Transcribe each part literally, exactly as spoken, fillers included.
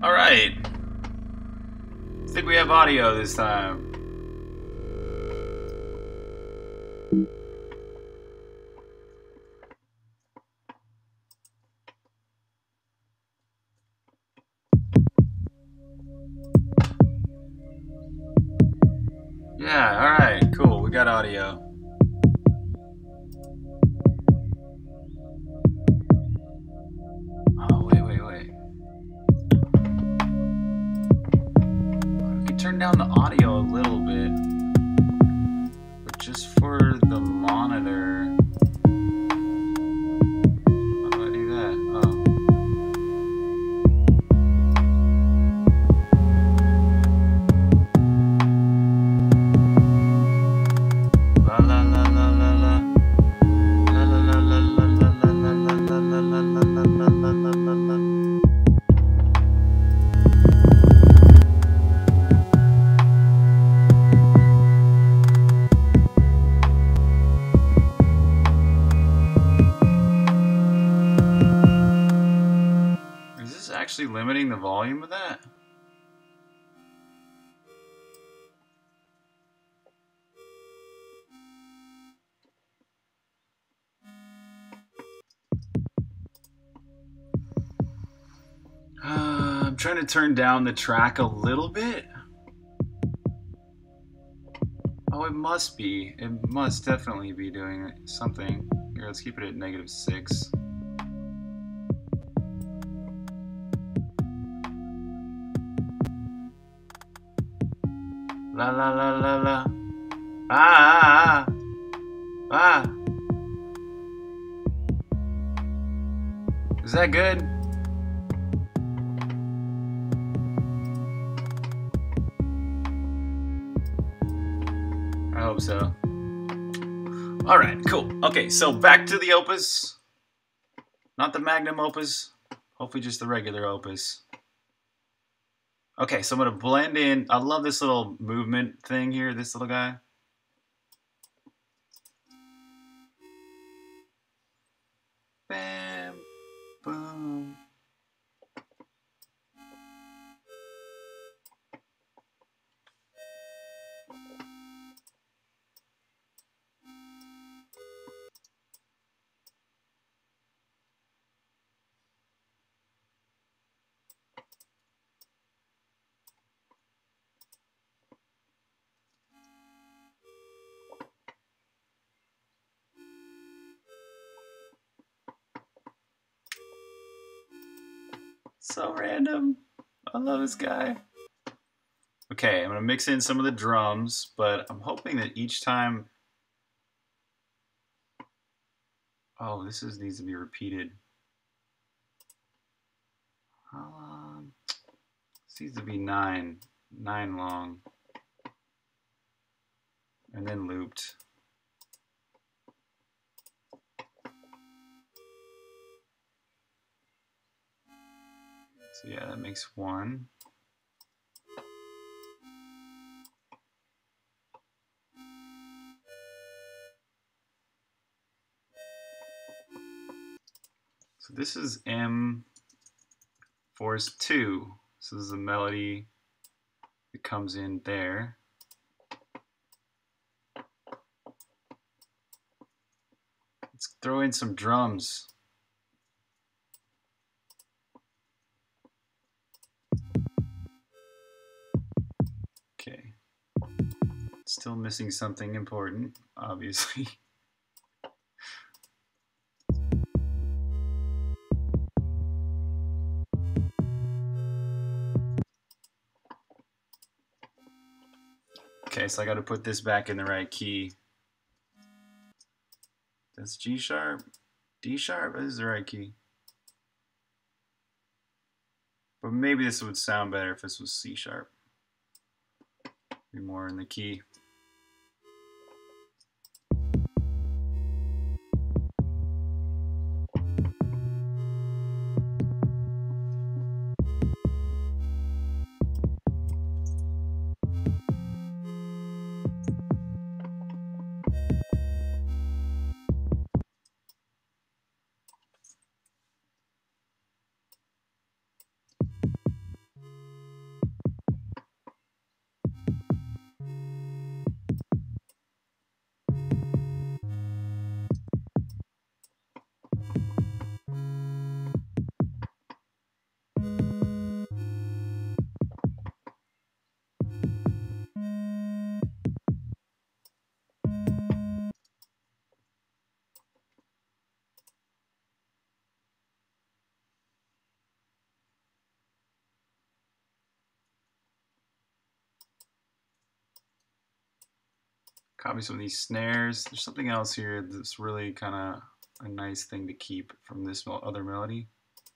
Alright. I think we have audio this time. Yeah, alright, cool. We got audio. Oh, wait, wait, wait. We can turn down the audio a little bit. But just for the monitor. How do I do that? Oh. La la la la la la. La la la la la la la la la la la la la la la la. Is this actually limiting the volume of that? Uh, I'm trying to turn down the track a little bit. Oh, it must be. It must definitely be doing something. Here, let's keep it at negative six. La la la la la. Ah ah ah. Ah. Is that good? I hope so. Alright, cool. Okay, so back to the opus. Not the magnum opus. Hopefully just the regular opus. Okay, so I'm going to blend in. I love this little movement thing here, this little guy. Bam, boom. So random. I love this guy. Okay, I'm going to mix in some of the drums, but I'm hoping that each time... Oh, this is, needs to be repeated. How long? This needs to be nine. Nine long. And then looped. So yeah, that makes one. So this is M force two. So this is a melody that comes in there. Let's throw in some drums. Okay. Still missing something important, obviously. Okay, so I got to put this back in the right key. That's G sharp, D sharp. This is the right key. But maybe this would sound better if this was C sharp. Be more in the key. Copy some of these snares. There's something else here that's really kind of a nice thing to keep from this other melody.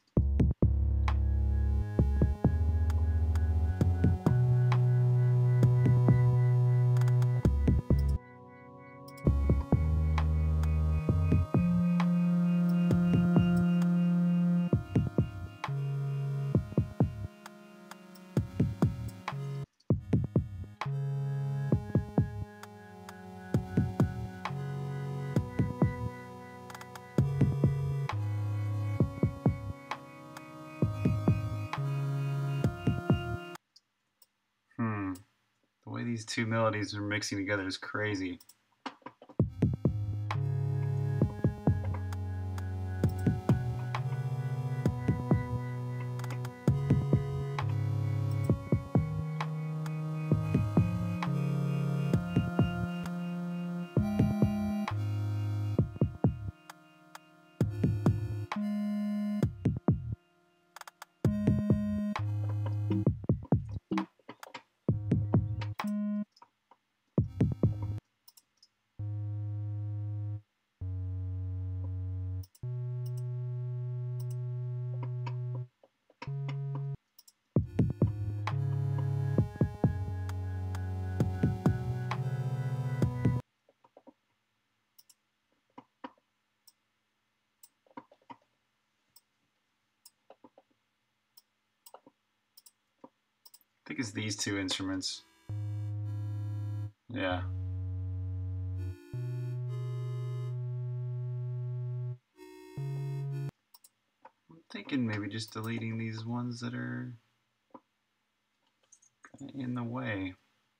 Hmm. The way these two melodies are mixing together is crazy. I think it's these two instruments. Yeah. I'm thinking maybe just deleting these ones that are kind of in the way.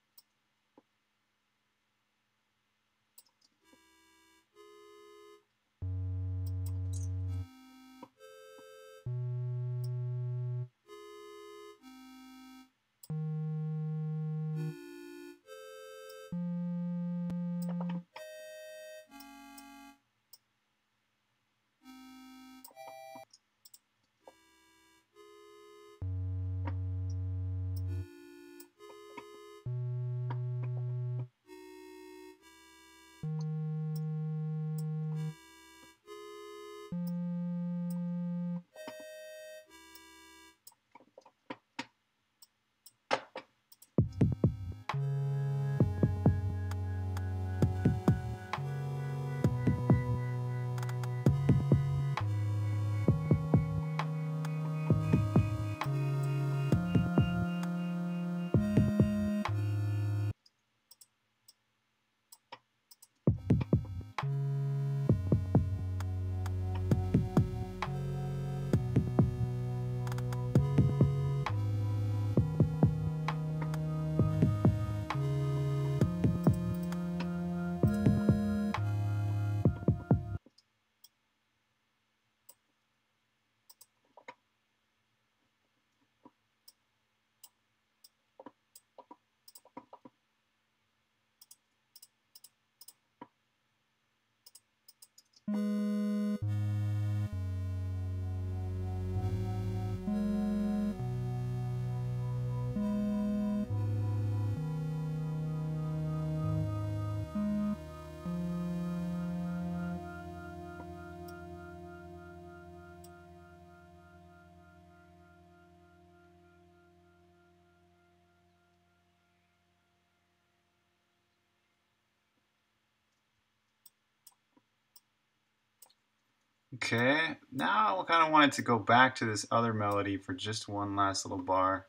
Okay, now I kind of wanted to go back to this other melody for just one last little bar.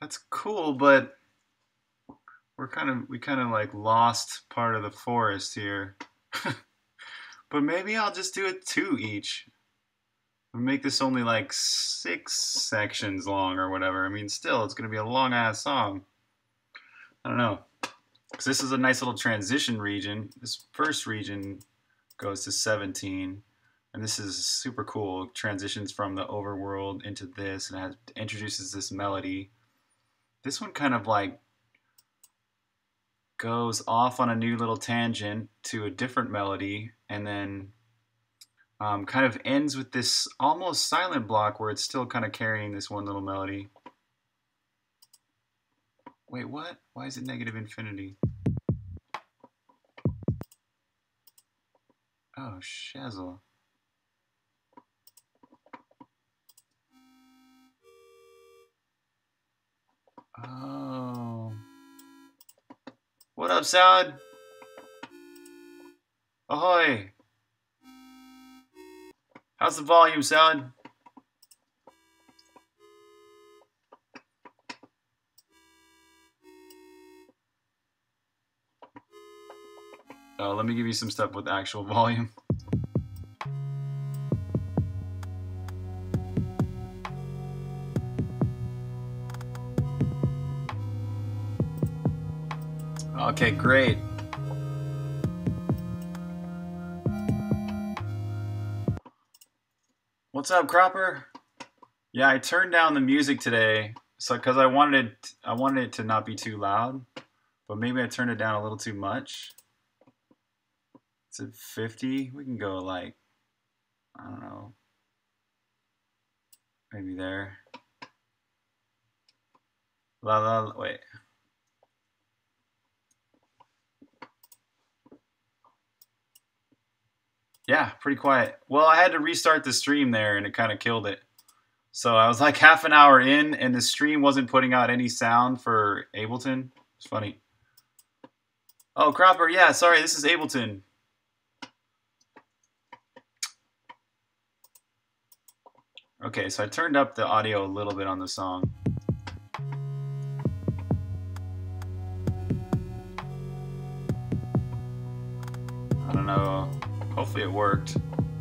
That's cool, but we're kind of we kind of like lost part of the forest here. But maybe I'll just do it two each. We'll make this only like six sections long or whatever. I mean, still, it's gonna be a long ass song. I don't know. Because this is a nice little transition region. This first region goes to seventeen. And this is super cool. It transitions from the overworld into this and it has, introduces this melody. This one kind of like goes off on a new little tangent to a different melody and then um, kind of ends with this almost silent block where it's still kind of carrying this one little melody. Wait, what? Why is it negative infinity? Oh, shazzle. Oh. What up, Salad? Ahoy. How's the volume, Salad? Oh, let me give you some stuff with actual volume. Okay, great. What's up, Cropper? Yeah, I turned down the music today, so because I wanted it, I wanted it to not be too loud, but maybe I turned it down a little too much. It's at fifty. We can go like, I don't know, maybe there. La la. Wait. Yeah, pretty quiet. Well, I had to restart the stream there and it kind of killed it. So I was like half an hour in and the stream wasn't putting out any sound for Ableton. It's funny. Oh, Cropper, yeah, sorry, this is Ableton. Okay, so I turned up the audio a little bit on the song. I don't know. Hopefully it worked.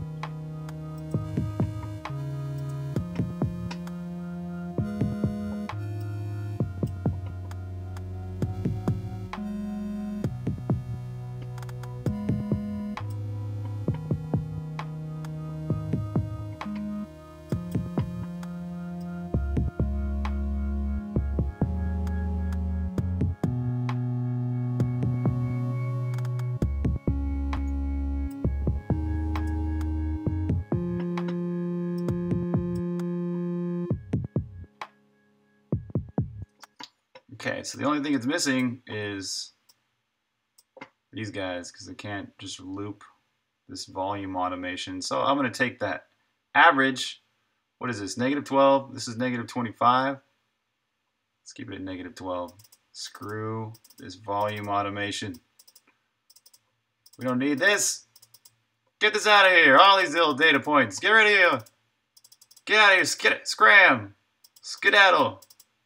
Okay, so the only thing it's missing is these guys because they can't just loop this volume automation. So I'm going to take that average. What is this? negative twelve. This is negative twenty-five. Let's keep it at negative twelve. Screw this volume automation. We don't need this. Get this out of here. All these little data points. Get rid of you. Get out of here. Skid scram. Skedaddle.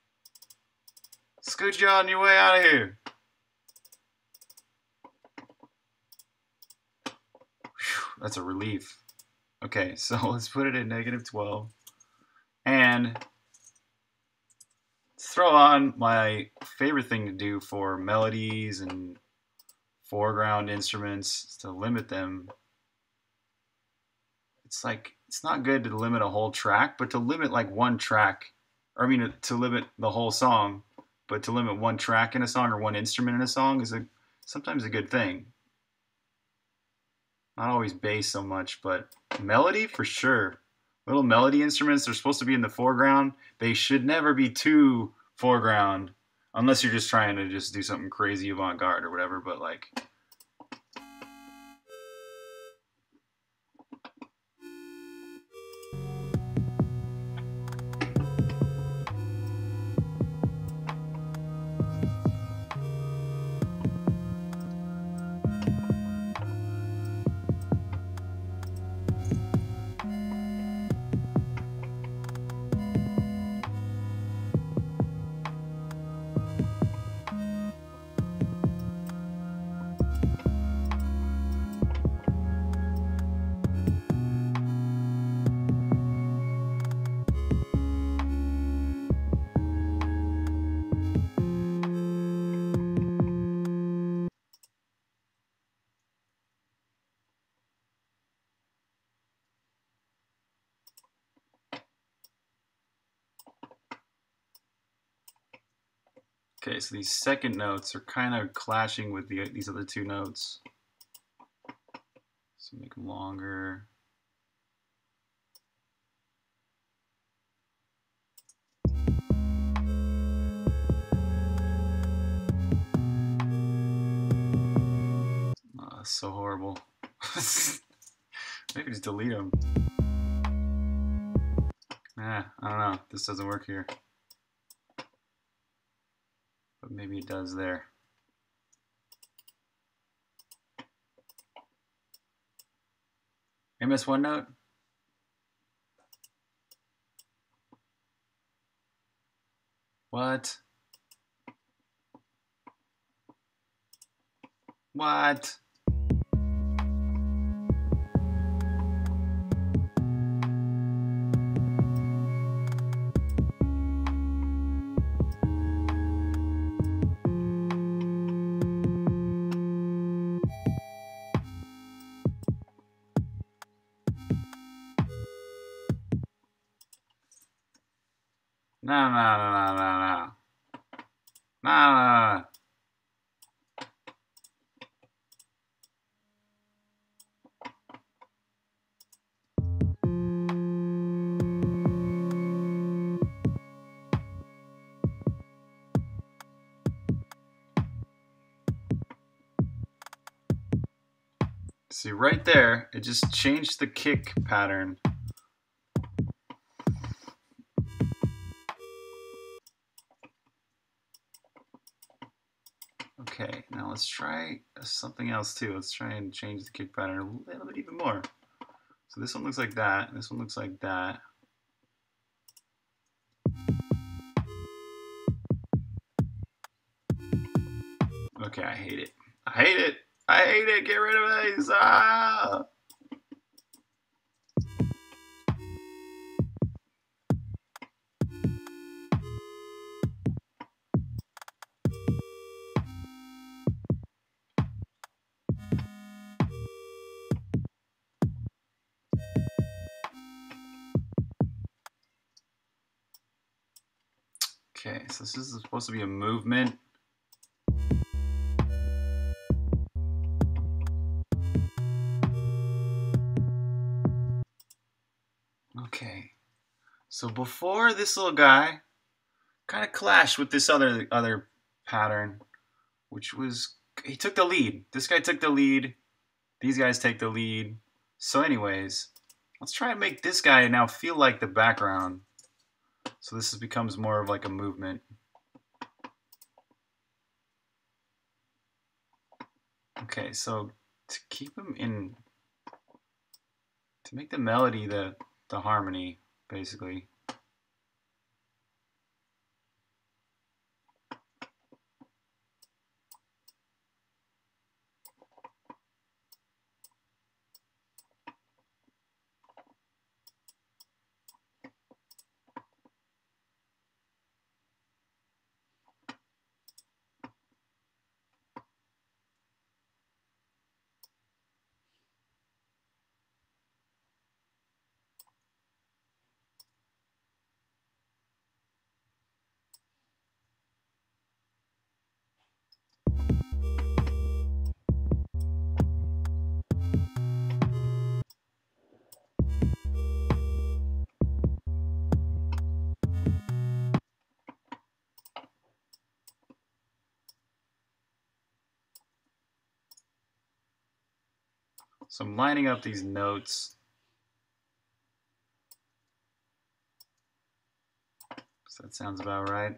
Scoot you on your way out of here. Whew, that's a relief. Okay, so let's put it at negative twelve. And throw on my favorite thing to do for melodies and foreground instruments to limit them. It's like, it's not good to limit a whole track, but to limit like one track, or I mean to limit the whole song. But to limit one track in a song or one instrument in a song is a sometimes a good thing. Not always bass so much, but melody for sure. Little melody instruments, they're supposed to be in the foreground. They should never be too foreground, unless you're just trying to just do something crazy avant-garde or whatever, but like... Okay, so these second notes are kind of clashing with the, these other two notes. So make them longer. Oh, that's so horrible. Maybe just delete them. Nah, I don't know. This doesn't work here. But maybe it does there. I missed one note? What? What? No, no, no, no, no, no. No, no, no. See, right there, it just changed the kick pattern. Okay, now let's try something else too. Let's try and change the kick pattern a little bit even more. So this one looks like that, and this one looks like that. Okay, I hate it. I hate it. I hate it. Get rid of these. Ah! Okay, so this is supposed to be a movement. Okay, so before this little guy kind of clashed with this other other pattern, which was he took the lead. This guy took the lead. These guys take the lead. So anyways, let's try and make this guy now feel like the background. So this becomes more of like a movement. Okay, so to keep him in, to make the melody the, the harmony, basically. So I'm lining up these notes. So that sounds about right.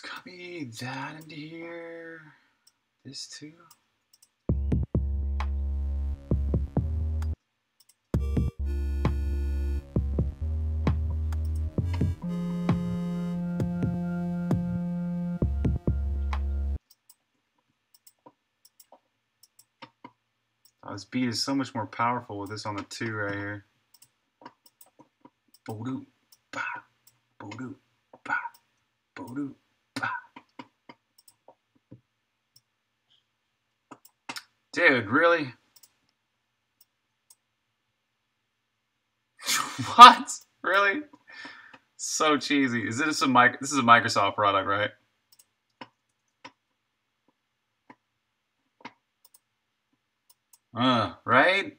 copy that into here. This too. Oh, this beat is so much more powerful with this on the two right here. Bo-doo, ba, bo-doo, ba, bo-doo, ba. Dude, really? What? Really? So cheesy. Is this a mic? This is a Microsoft product, right? Uh, right?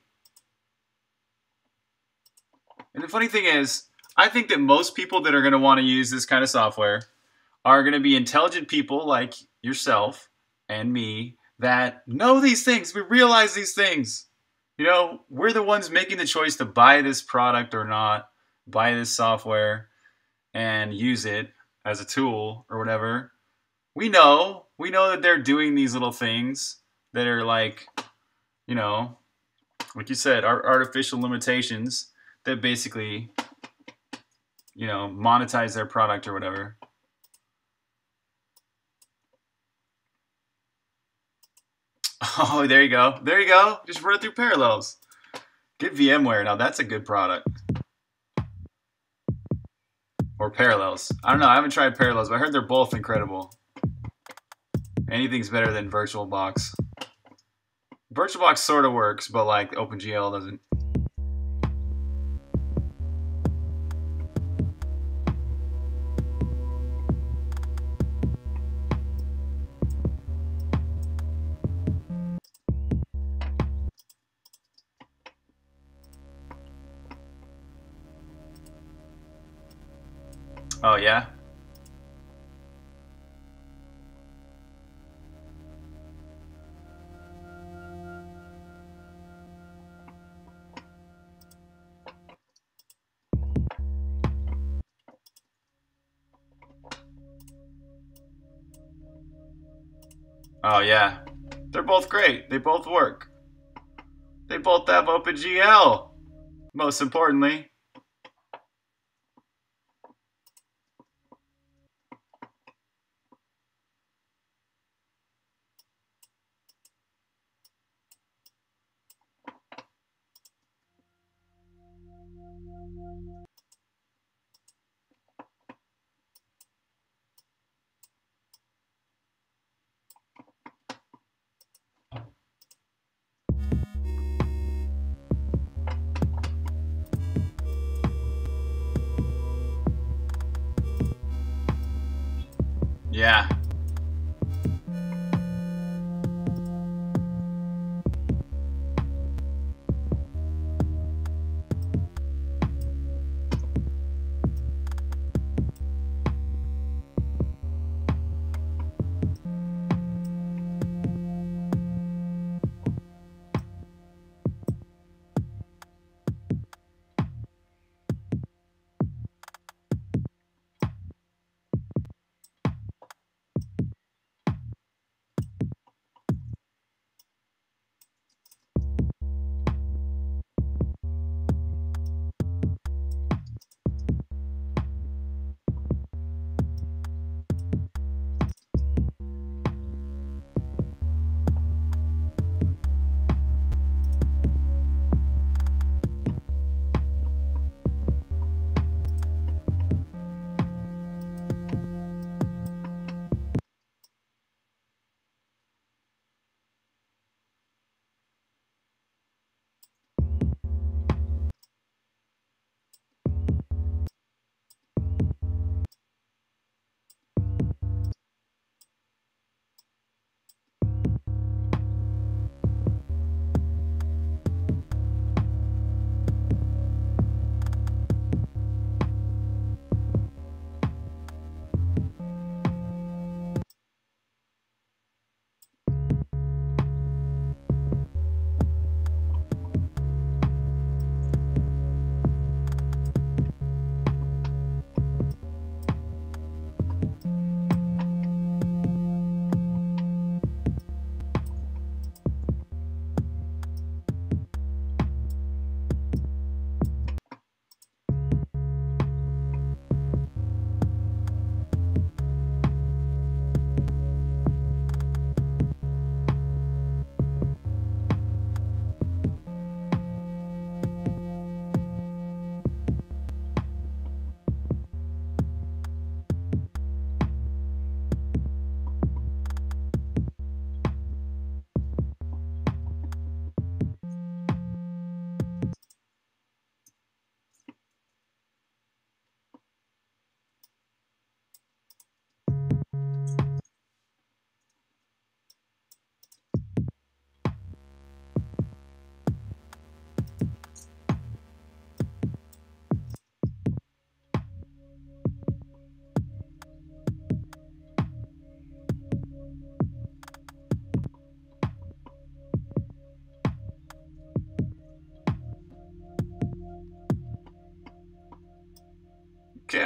And the funny thing is, I think that most people that are going to want to use this kind of software are going to be intelligent people like yourself and me that know these things. We realize these things. You know, we're the ones making the choice to buy this product or not, buy this software and use it as a tool or whatever. We know, we know that they're doing these little things that are like, you know, like you said, our artificial limitations that basically, you know, monetize their product or whatever. Oh, there you go. There you go. Just run it through Parallels. Get VMware. Now that's a good product. Or Parallels. I don't know. I haven't tried Parallels, but I heard they're both incredible. Anything's better than VirtualBox. VirtualBox sort of works, but like OpenGL doesn't. Oh, yeah? Oh, yeah. They're both great. They both work. They both have OpenGL, most importantly. Yeah.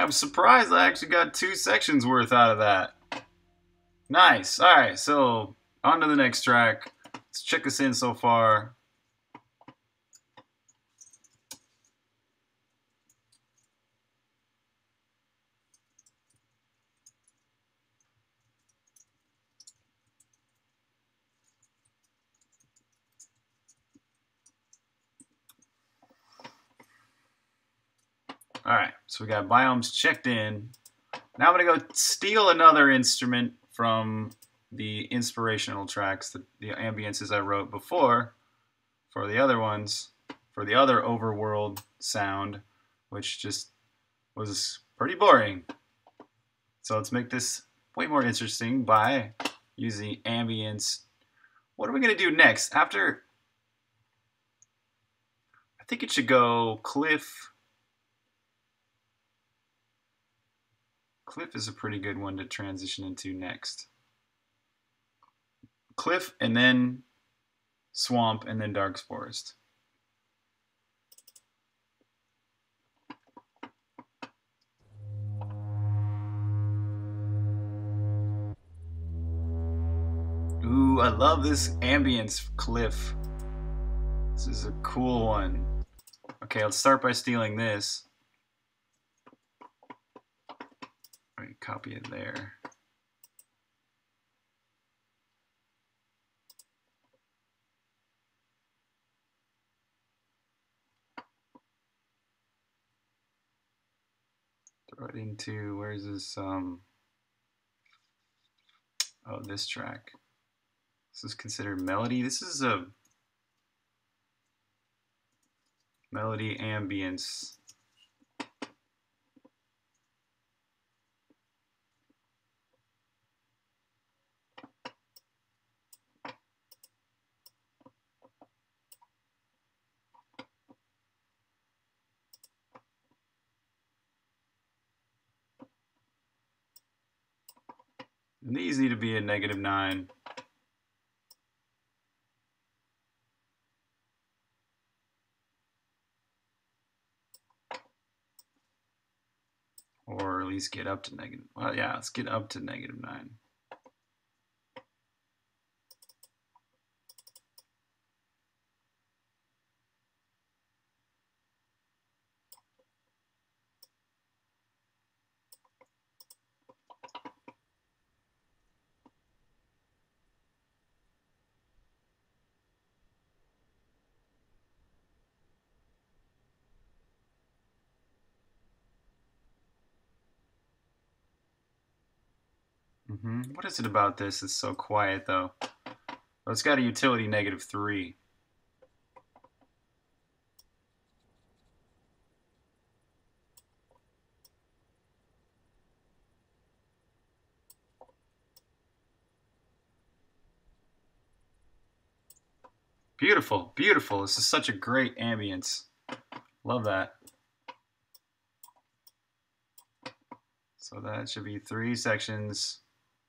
I'm surprised I actually got two sections worth out of that. Nice. All right, so on to the next track. Let's check us in so far. All right, so we got Biomes checked in. Now I'm going to go steal another instrument from the inspirational tracks, the, the ambiences I wrote before for the other ones, for the other overworld sound, which just was pretty boring. So let's make this way more interesting by using ambience. What are we going to do next? After, I think it should go Cliff. Cliff is a pretty good one to transition into next. Cliff and then Swamp and then Dark Forest. Ooh, I love this ambience Cliff. This is a cool one. Okay, let's start by stealing this. All right, copy it there. Throw it into, where's this, um, oh, this track. This is considered melody. This is a melody ambience. And these need to be a negative nine. Or at least get up to negative. Well, yeah, let's get up to negative nine. Mm-hmm. What is it about this? It's so quiet though. Oh, it's got a utility negative three. Beautiful, beautiful. This is such a great ambience. Love that. So that should be three sections.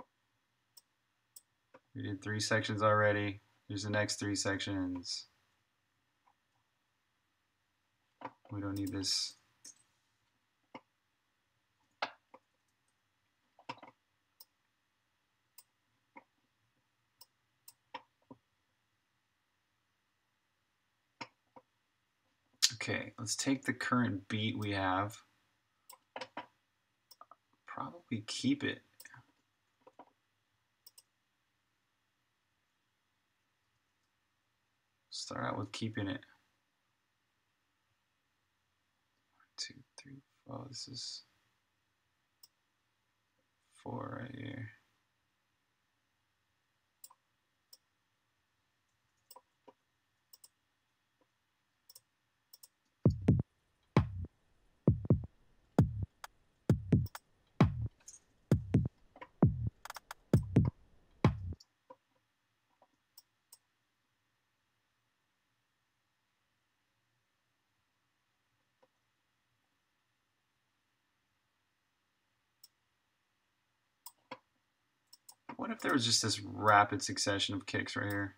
We did three sections already. Here's the next three sections. We don't need this. Okay, let's take the current beat we have. Probably keep it. Start out with keeping it. One, two, three, four. This is four right here. What if there was just this rapid succession of kicks right here?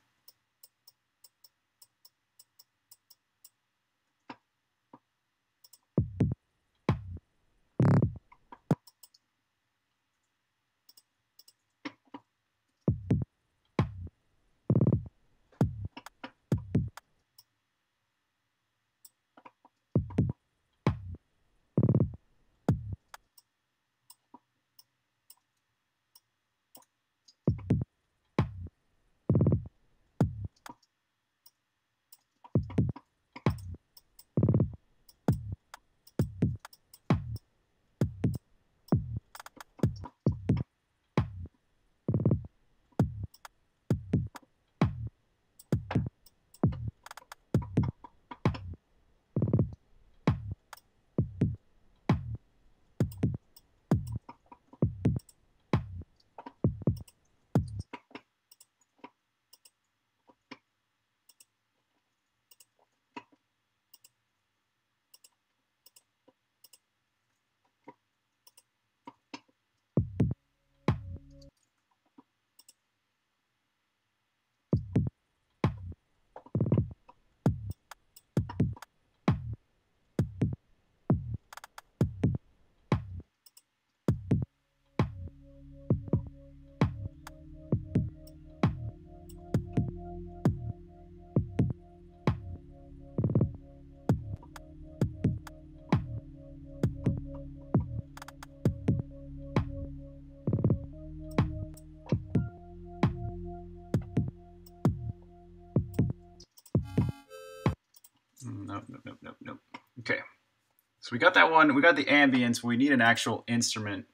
we got that one. We got the ambience. We need an actual instrument.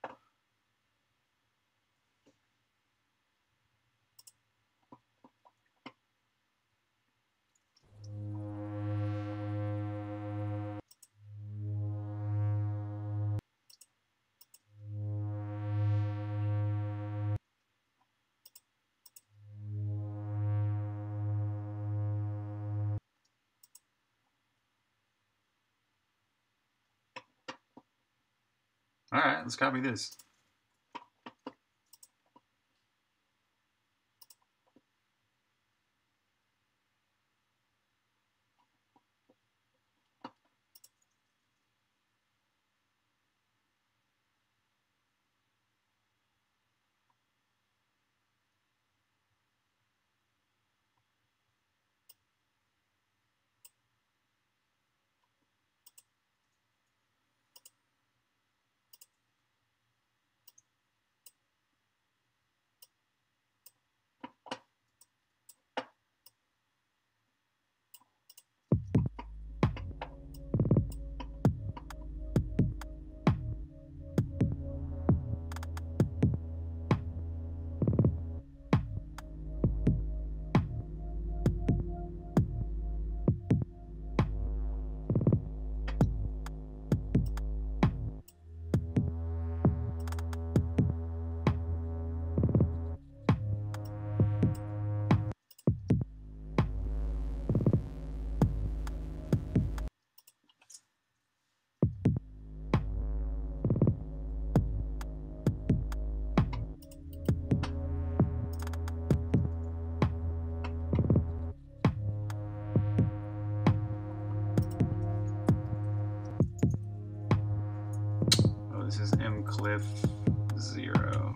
All right, let's copy this. This is M Cliff zero.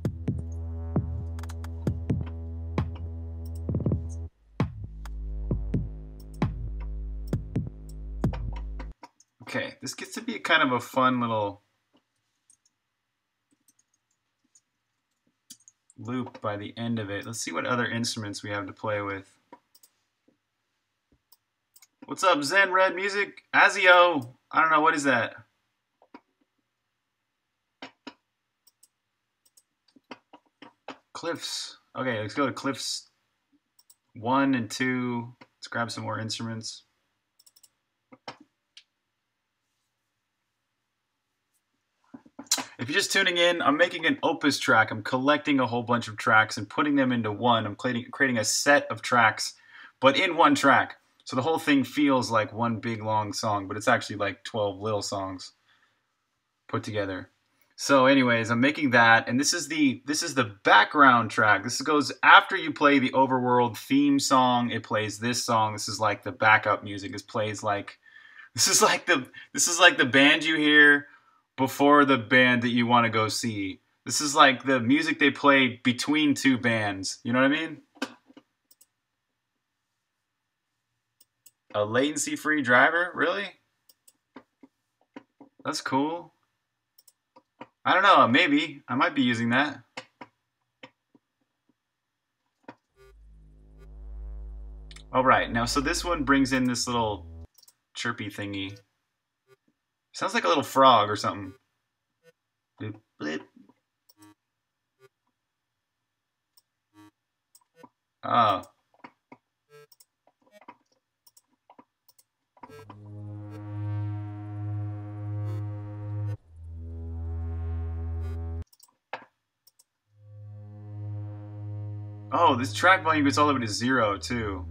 Okay, this gets to be kind of a fun little loop by the end of it. Let's see what other instruments we have to play with. What's up, Zen Red Music? Azio! I don't know, what is that? Cliffs. Okay, let's go to Cliffs one and two. Let's grab some more instruments. If you're just tuning in, I'm making an opus track. I'm collecting a whole bunch of tracks and putting them into one. I'm creating, creating a set of tracks, but in one track. So the whole thing feels like one big long song, but it's actually like twelve little songs put together. So anyways, I'm making that, and this is the this is the background track. This goes after you play the overworld theme song. It plays this song. This is like the backup music. This plays like this is like the this is like the band you hear before the band that you want to go see. This is like the music they play between two bands. You know what I mean? A latency-free driver? Really? That's cool. I don't know, maybe. I might be using that. All right, now so this one brings in this little chirpy thingy. Sounds like a little frog or something. Bloop, bloop. Oh. Oh, this track volume gets all the way to zero, too.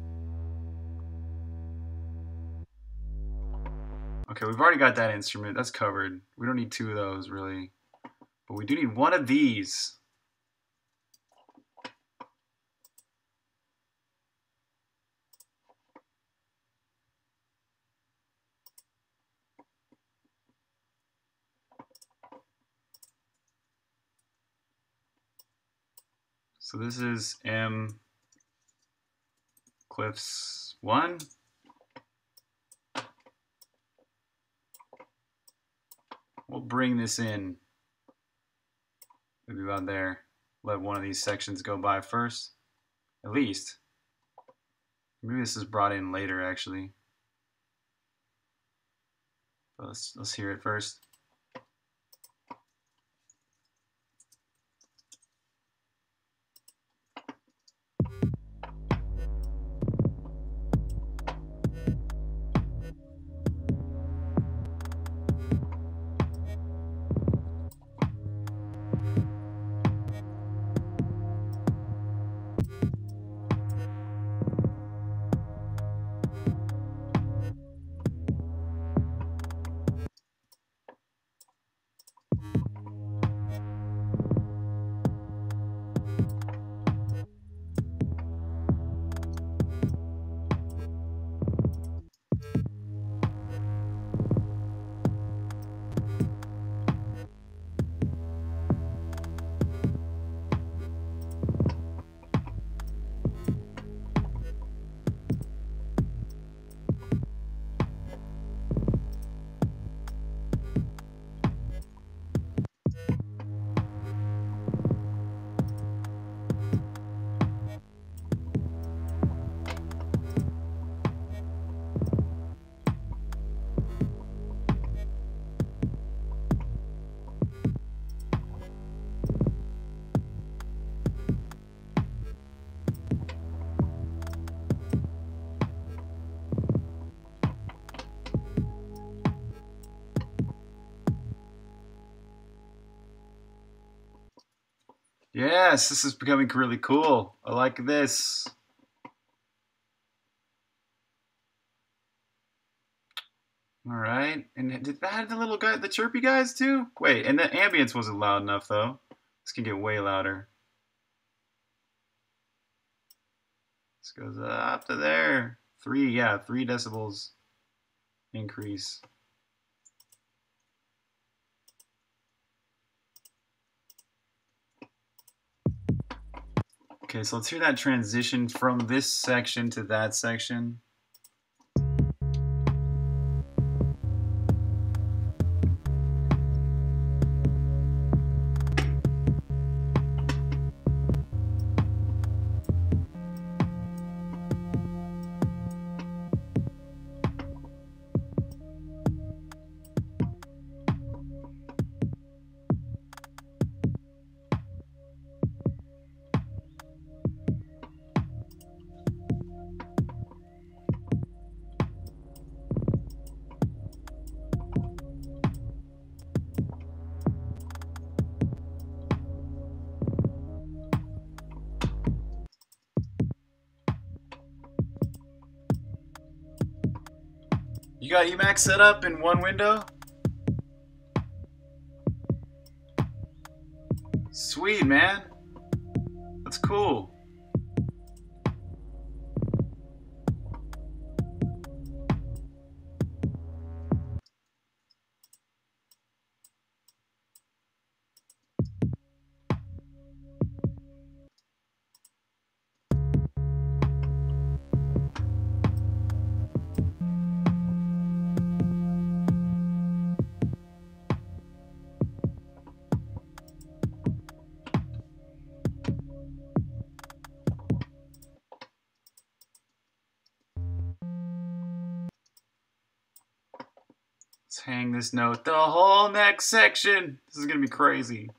Okay, we've already got that instrument. That's covered. We don't need two of those, really. But we do need one of these. So this is M Cliffs one. We'll bring this in maybe about there. Let one of these sections go by first, at least. Maybe this is brought in later, actually. Let's let's hear it first. Yes, this is becoming really cool. I like this. All right, and did that have the little guy, the chirpy guys too? Wait, and the ambience wasn't loud enough though. This can get way louder. This goes up to there. Three, yeah, three decibels increase. Okay, so let's hear that transition from this section to that section. You got Emacs set up in one window? Sweet, man. That's cool. Let's hang this note the whole next section. This is gonna be crazy.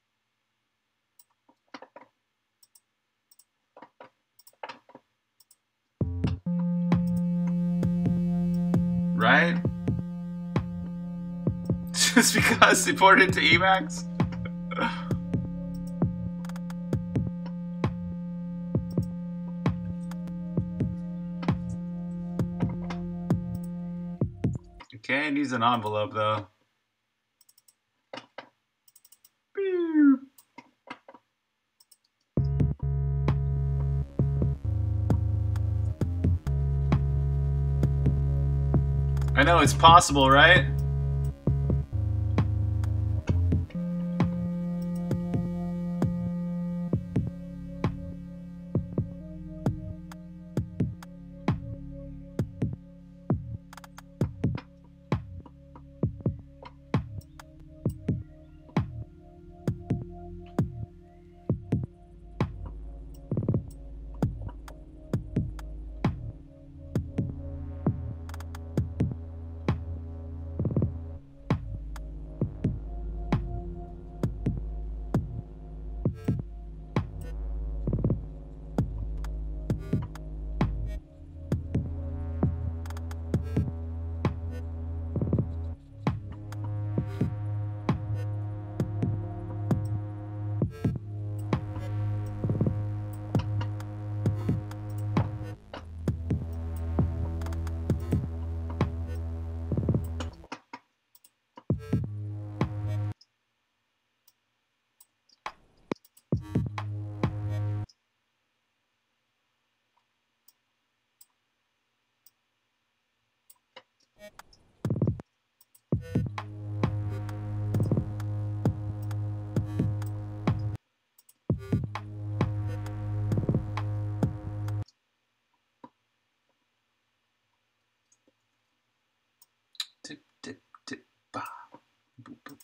Right? Just because they ported it to Emacs? Okay, it needs an envelope though. I know it's possible, right? Tip, tip, tip, ba. Boop, boop.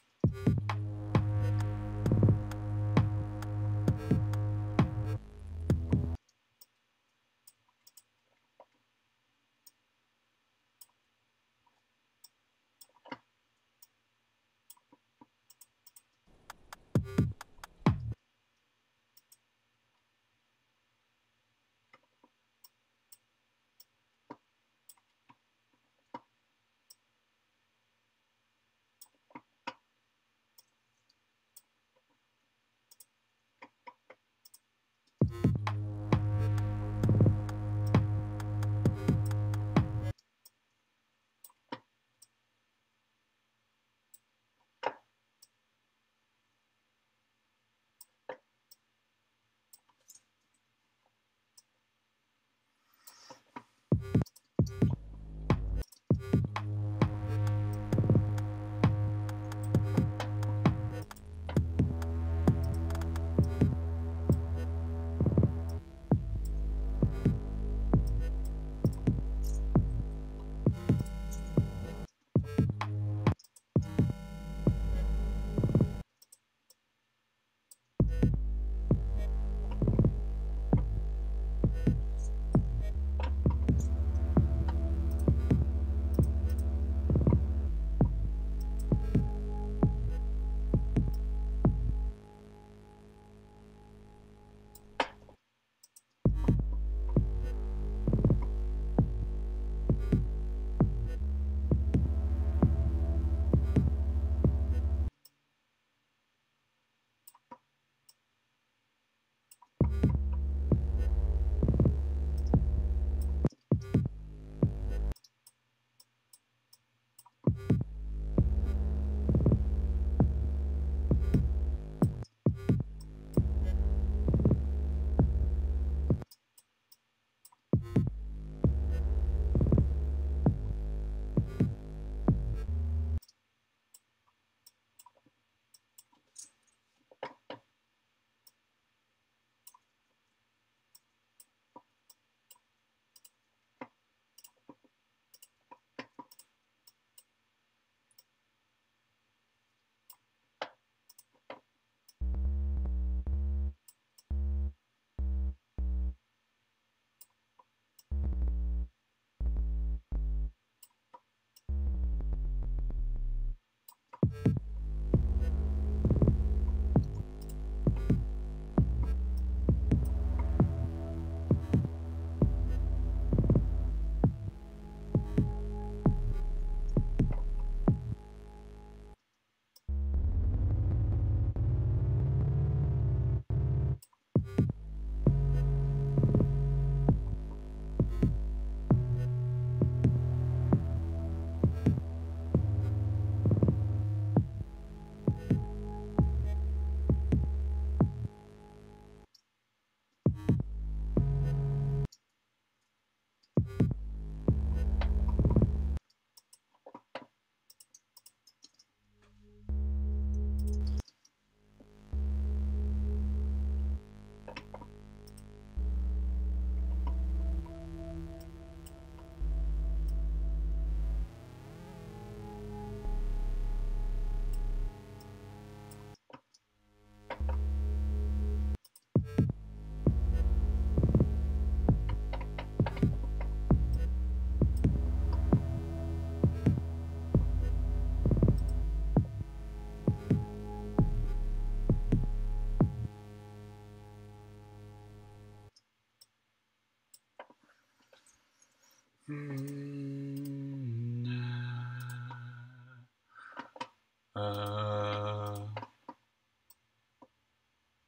Uh,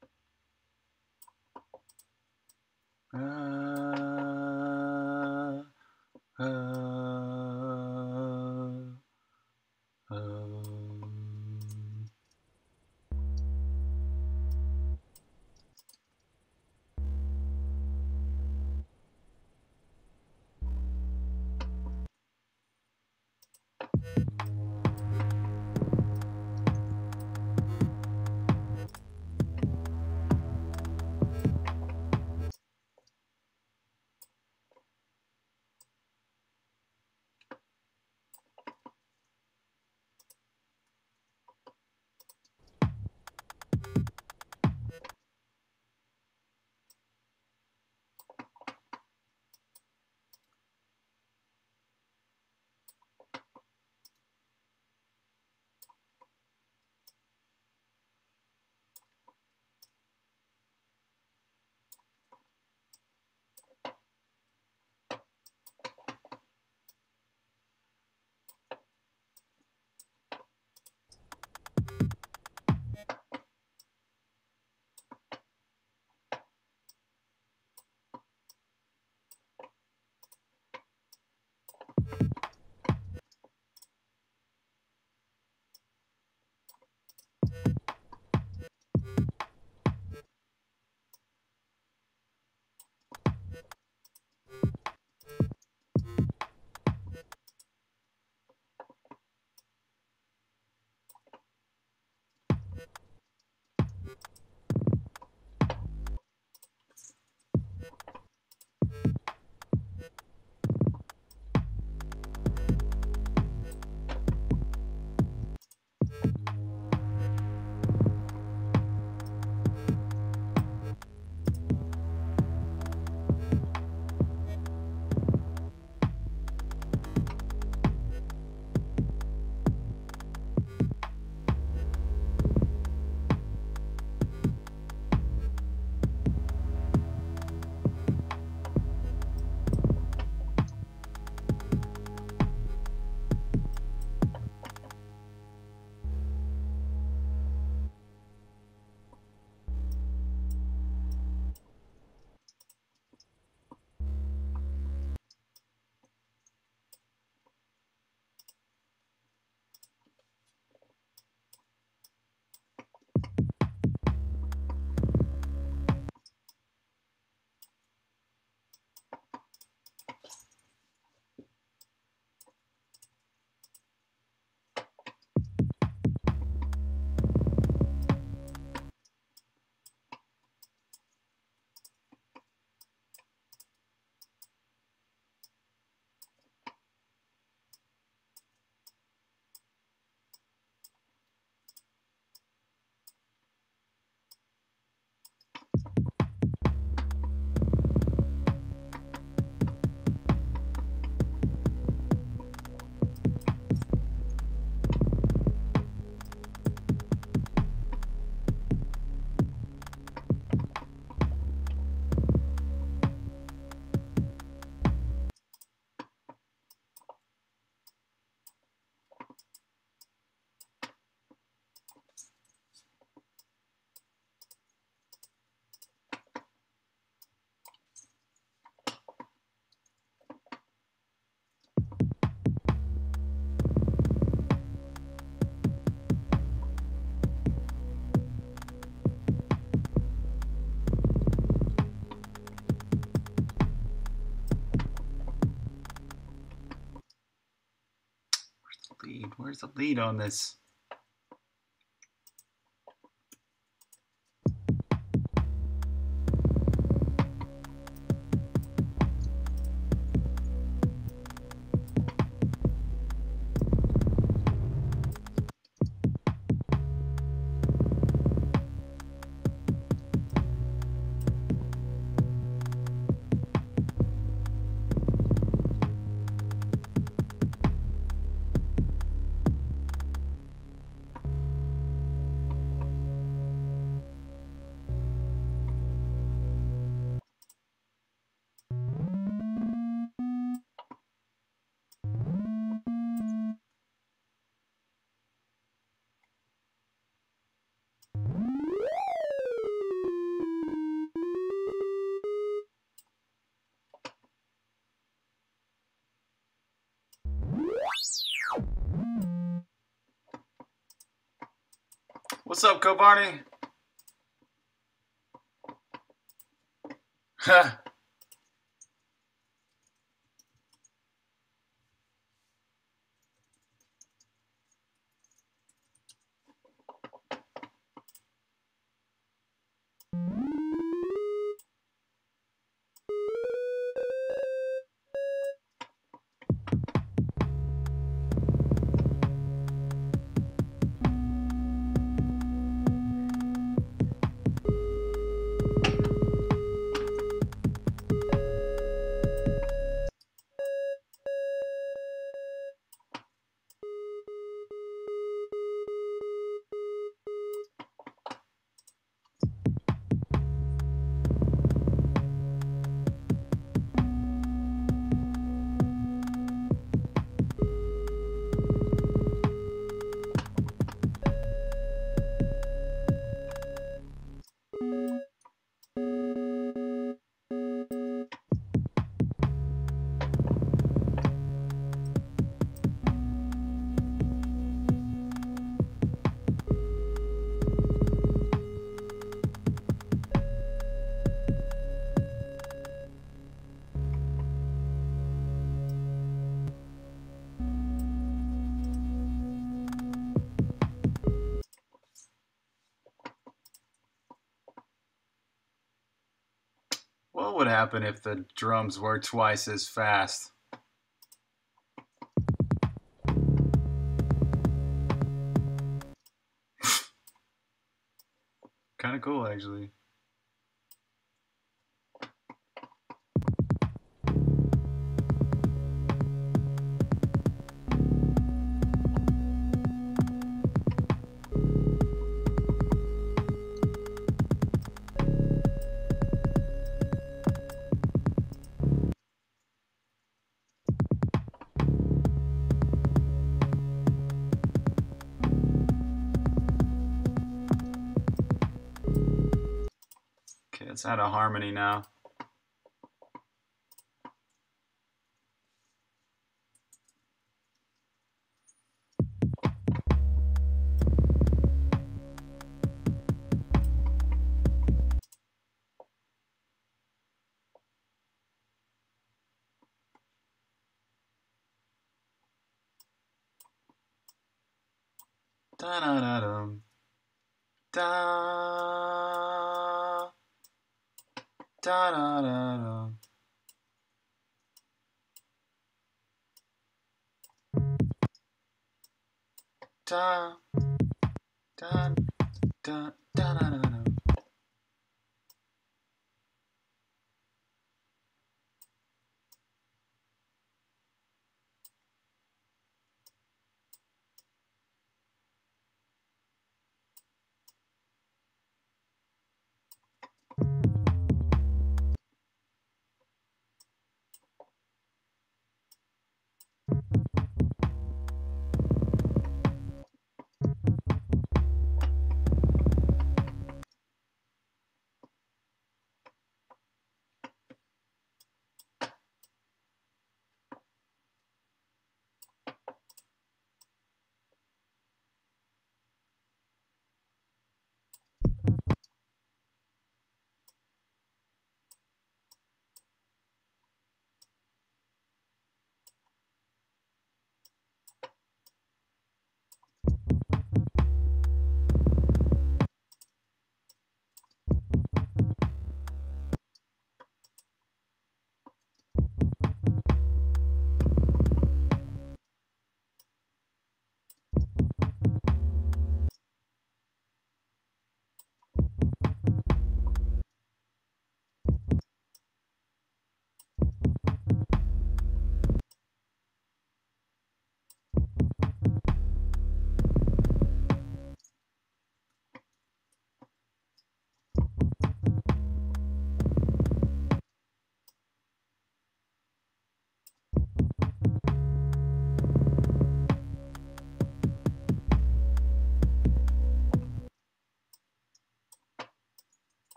Uh, uh, um, lead. Where's the lead on this? What's up, Kobarney? Ha! What would happen if the drums were twice as fast? Kind of cool, actually. It's out of harmony now. Da da da dum. Da da da da dum. Da da da da da da.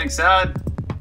Thanks, Sad.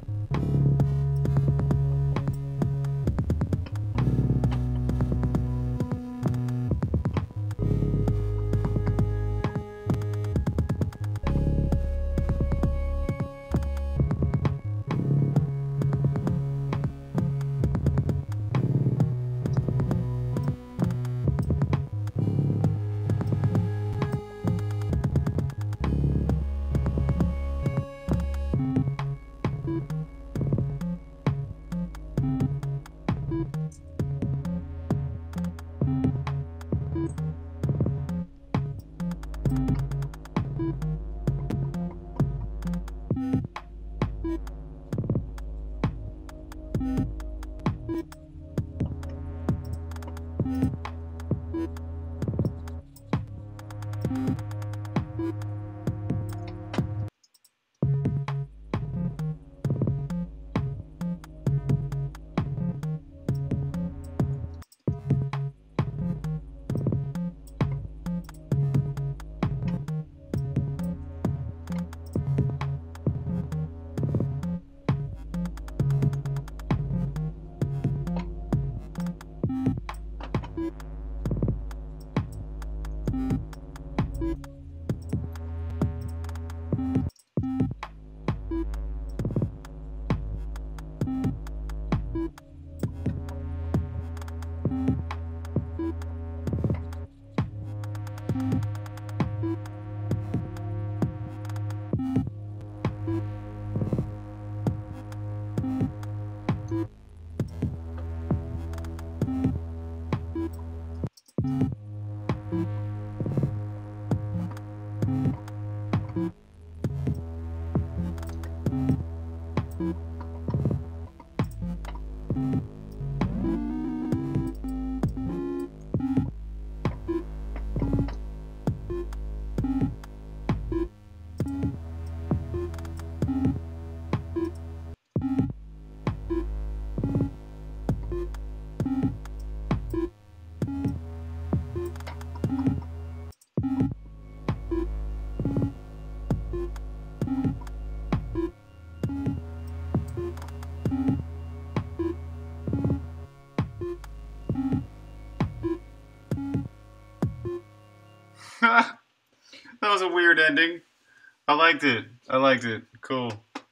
That was a weird ending. I liked it. I liked it. Cool.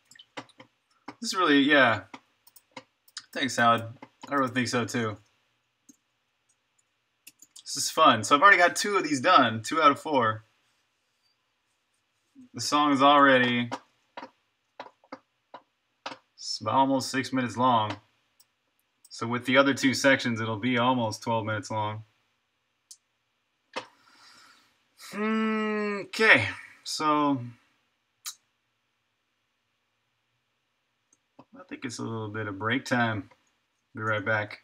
This is really, yeah. Thanks, Howard. I really think so, too. This is fun. So I've already got two of these done. Two out of four. The song is already it's almost six minutes long. So with the other two sections, it'll be almost twelve minutes long. Okay, so I think it's a little bit of break time. Be right back.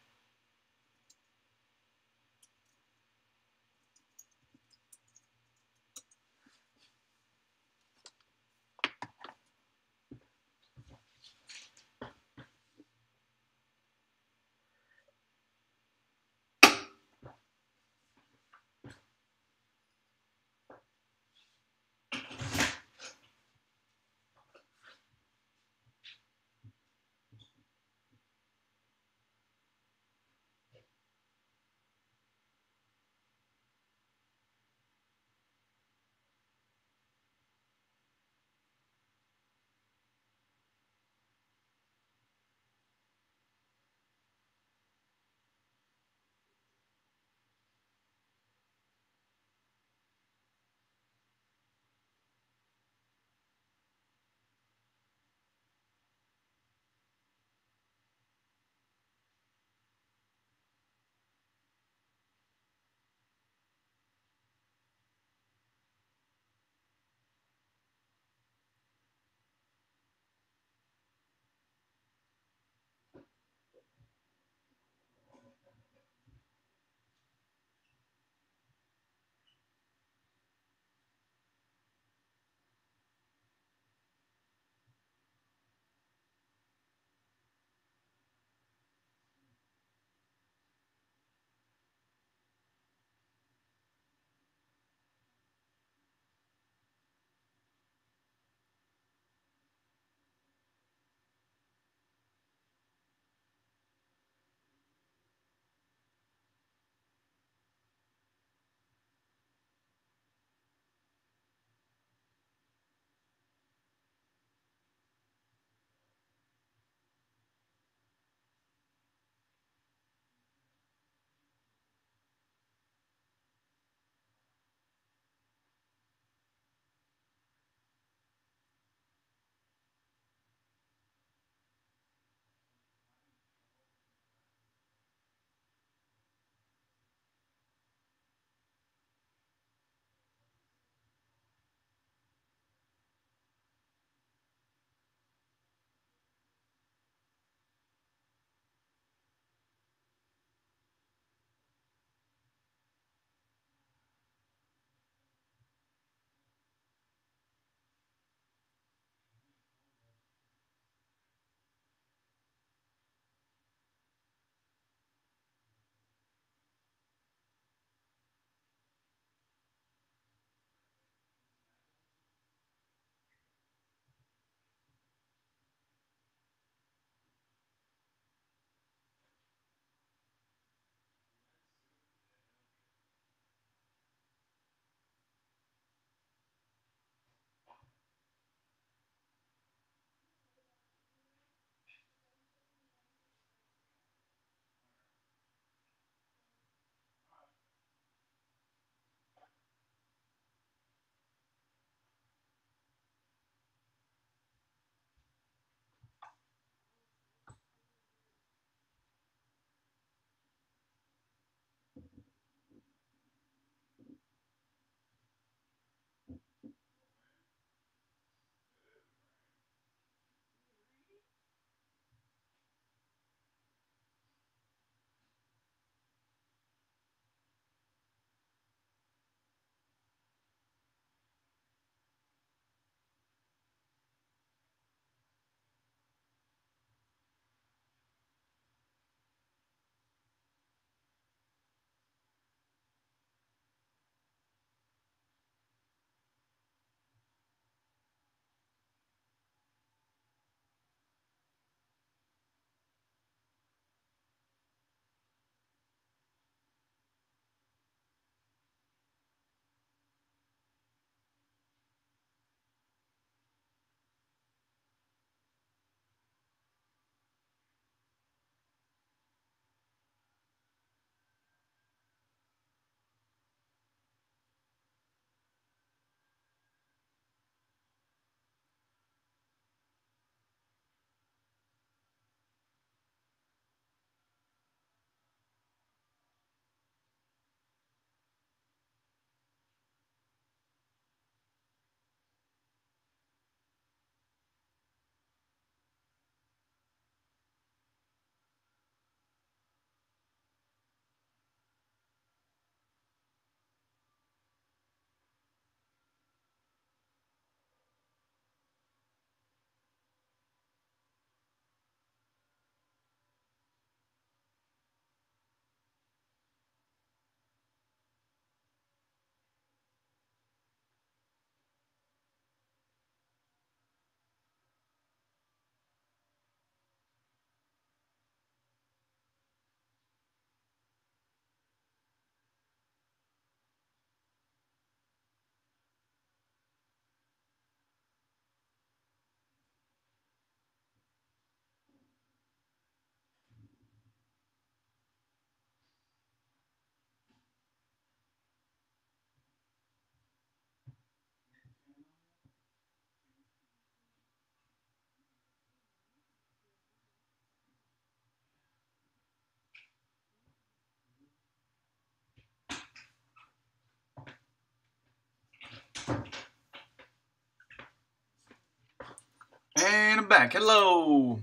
And I'm back. Hello.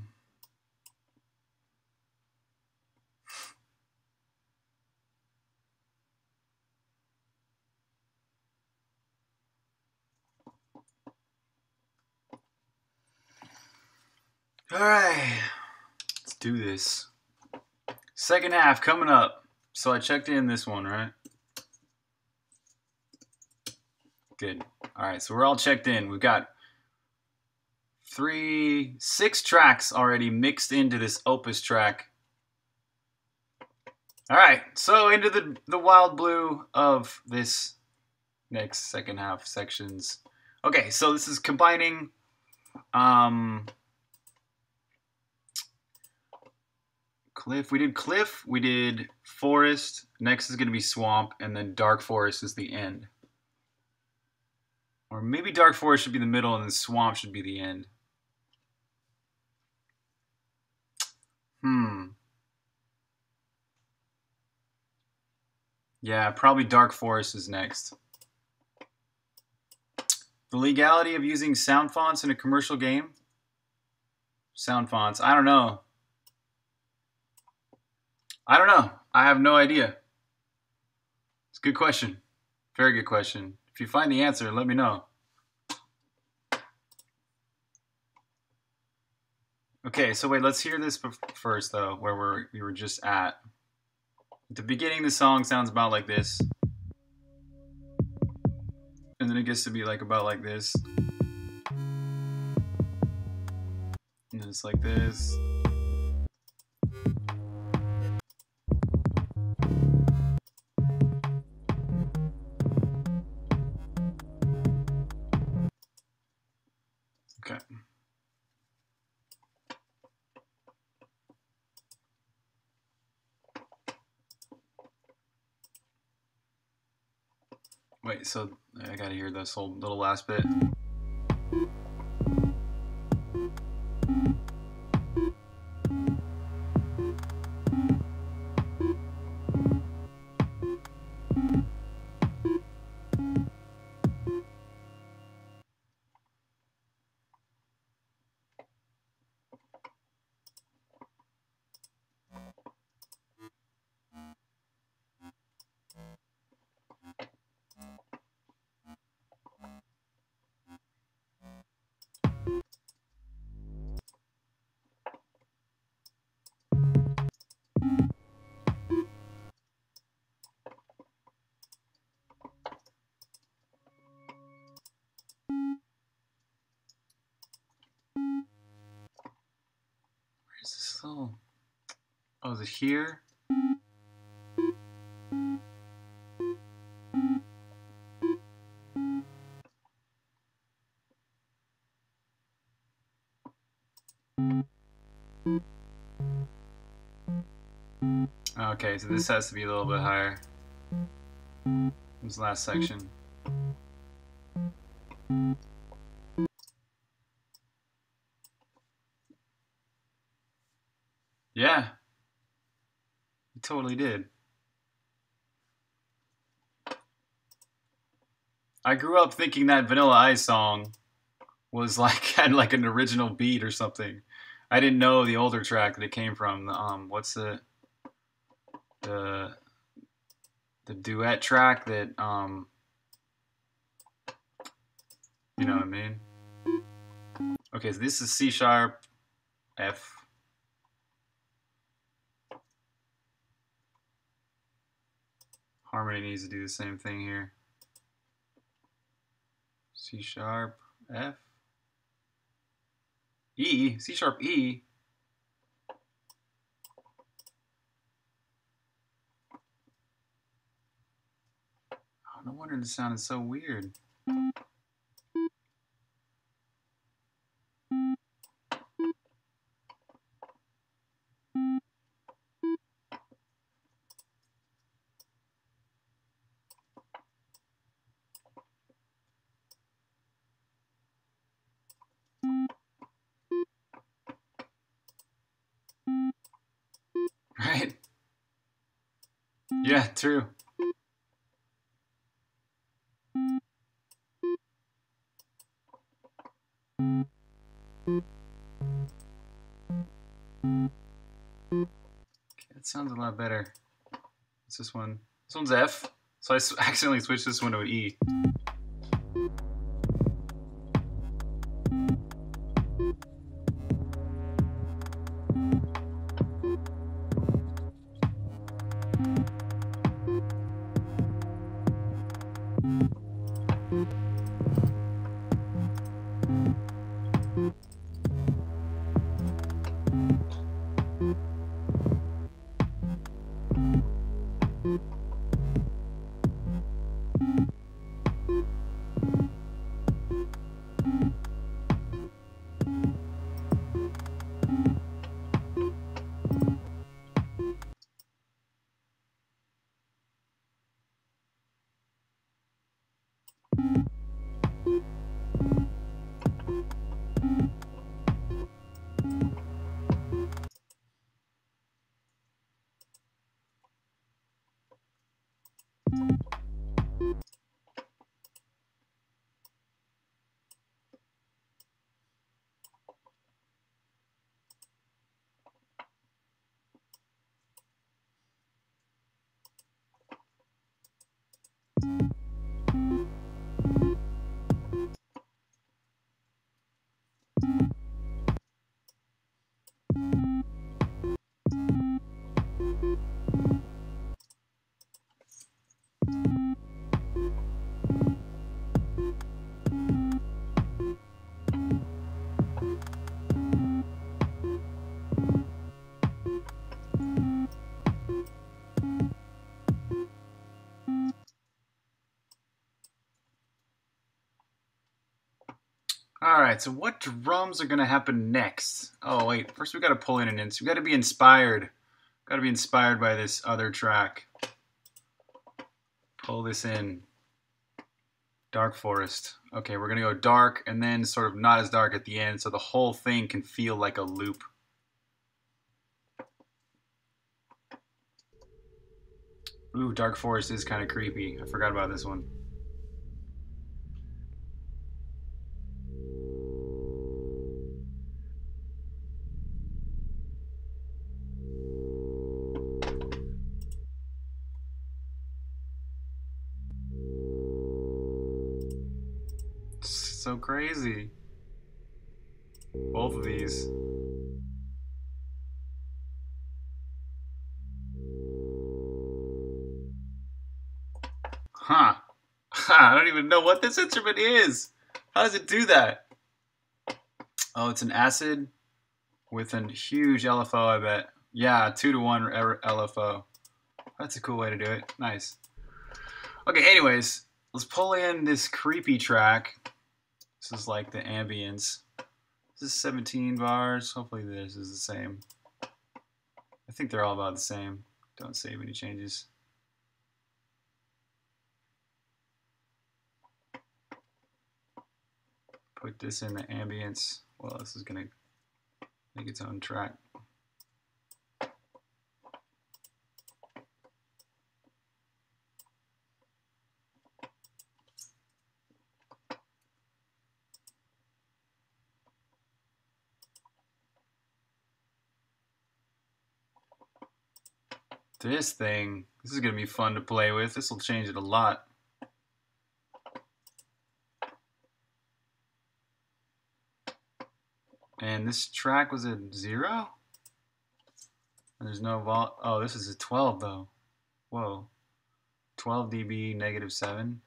All right. Let's do this. Second half coming up. So I checked in this one, right? Good. All right. So we're all checked in. We've got three, six tracks already mixed into this opus track. All right, so into the, the wild blue of this next second half sections. Okay, so this is combining um, cliff. We did cliff, we did forest. Next is going to be swamp, and then dark forest is the end. Or maybe dark forest should be the middle, and then swamp should be the end. Hmm. Yeah, probably dark forest is next. The legality of using sound fonts in a commercial game? Sound fonts. I don't know. I don't know. I have no idea. It's a good question. Very good question. If you find the answer, let me know. Okay, so wait, let's hear this first, though, where we're, we were just at. At the beginning, the song sounds about like this. And then it gets to be like about like this. And then it's like this. Okay. Wait, so I gotta hear this whole little last bit. Where's this little... Oh, is it here? Okay, so this has to be a little bit higher. This last section. Yeah. You totally did. I grew up thinking that Vanilla Ice song was like had like an original beat or something. I didn't know the older track that it came from. Um, what's the the the duet track that um, you know what I mean? Okay, so this is C sharp, F. Harmony needs to do the same thing here. C sharp, F. E, C sharp E. Oh, no wonder this sounded so weird. Right? Yeah, true. That sounds a lot better. What's this one? This one's F. So I accidentally switched this one to an E. All right, so what drums are going to happen next? Oh, wait, first we got to pull in an ins. We got to be inspired. Got to be inspired by this other track. Pull this in. Dark Forest. Okay, we're going to go dark and then sort of not as dark at the end so the whole thing can feel like a loop. Ooh, Dark Forest is kind of creepy. I forgot about this one. So crazy. Both of these. Huh. I don't even know what this instrument is. How does it do that? Oh, it's an acid with a huge L F O, I bet. Yeah, two to one L F O. That's a cool way to do it. Nice. Okay, anyways, let's pull in this creepy track. This is like the ambience. This is seventeen bars. Hopefully this is the same. I think they're all about the same. Don't save any changes. Put this in the ambience. Well, this is going to make its own track. This thing, this is going to be fun to play with. This will change it a lot. And this track was a zero? There's no vol. Oh, this is a twelve though. Whoa. twelve D B, negative seven.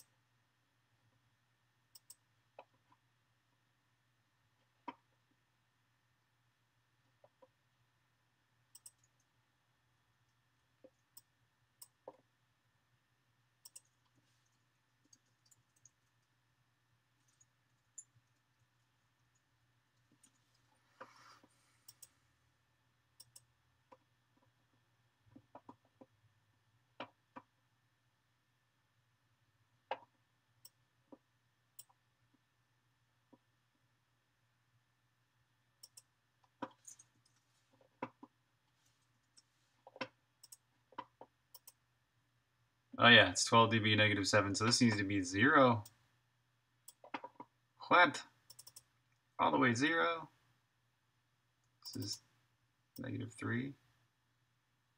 Oh yeah, it's twelve D B, negative seven, so this needs to be zero. What? All the way zero? This is negative three.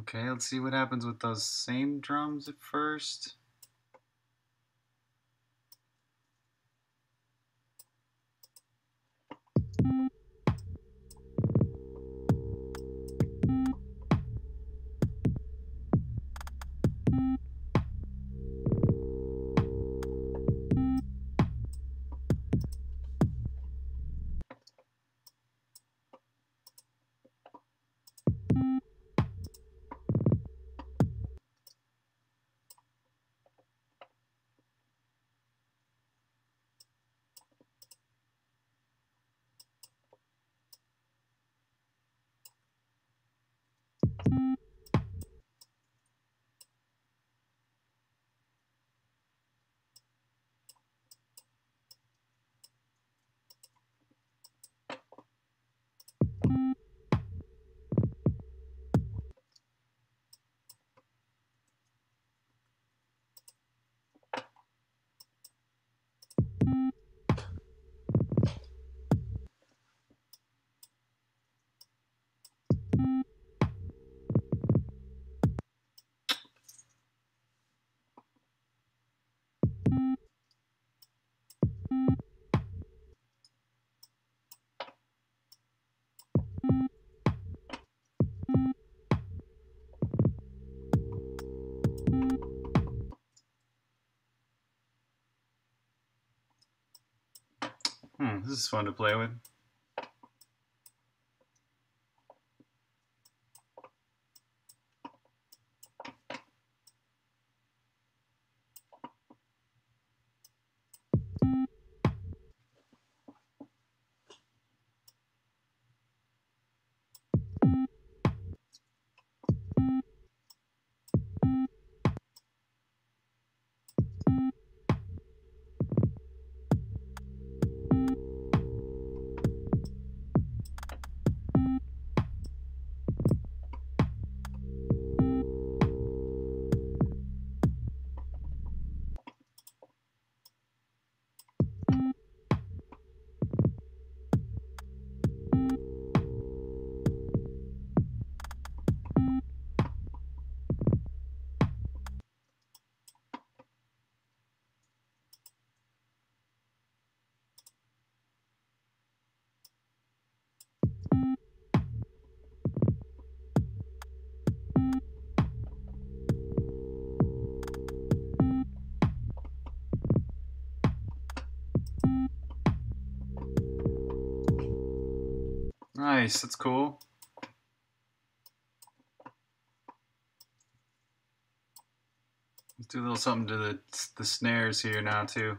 Okay, let's see what happens with those same drums at first. Hmm, this is fun to play with. Nice, that's cool. Let's do a little something to the, the snares here now too.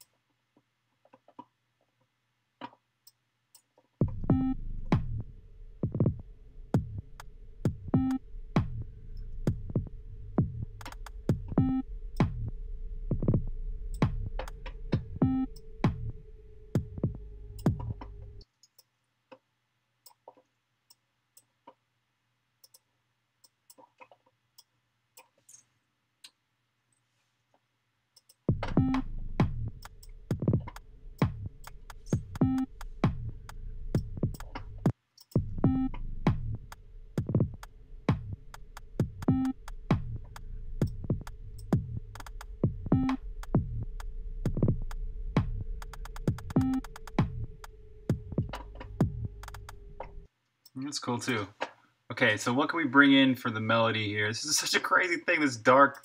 That's cool too. Okay, so what can we bring in for the melody here? This is such a crazy thing, this dark...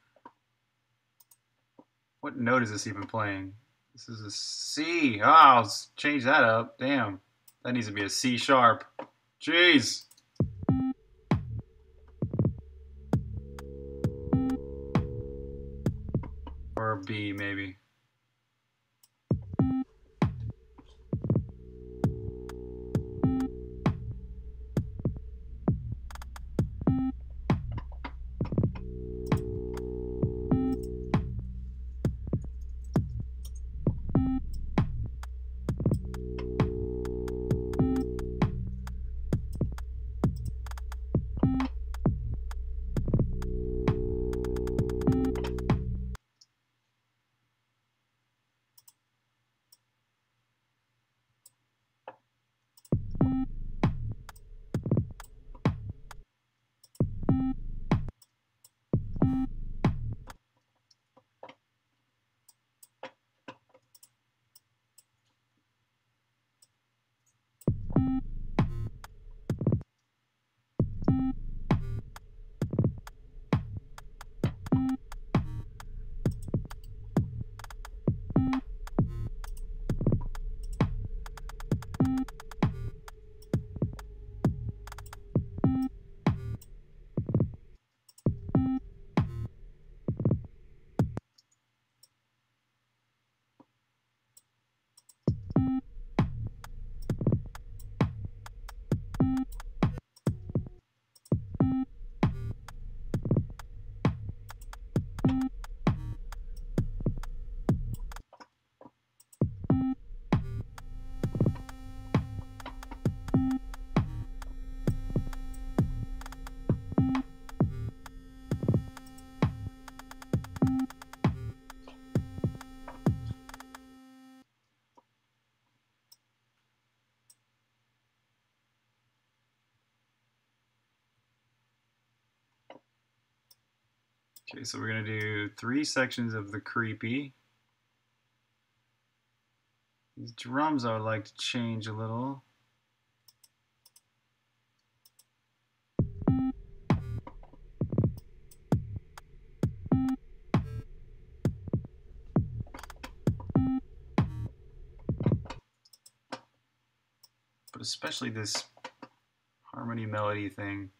What note is this even playing? This is a C. Oh, let's change that up. Damn. That needs to be a C sharp. Jeez. Or a B, maybe. Okay, so we're going to do three sections of the creepy. These drums I would like to change a little. But especially this harmony melody thing.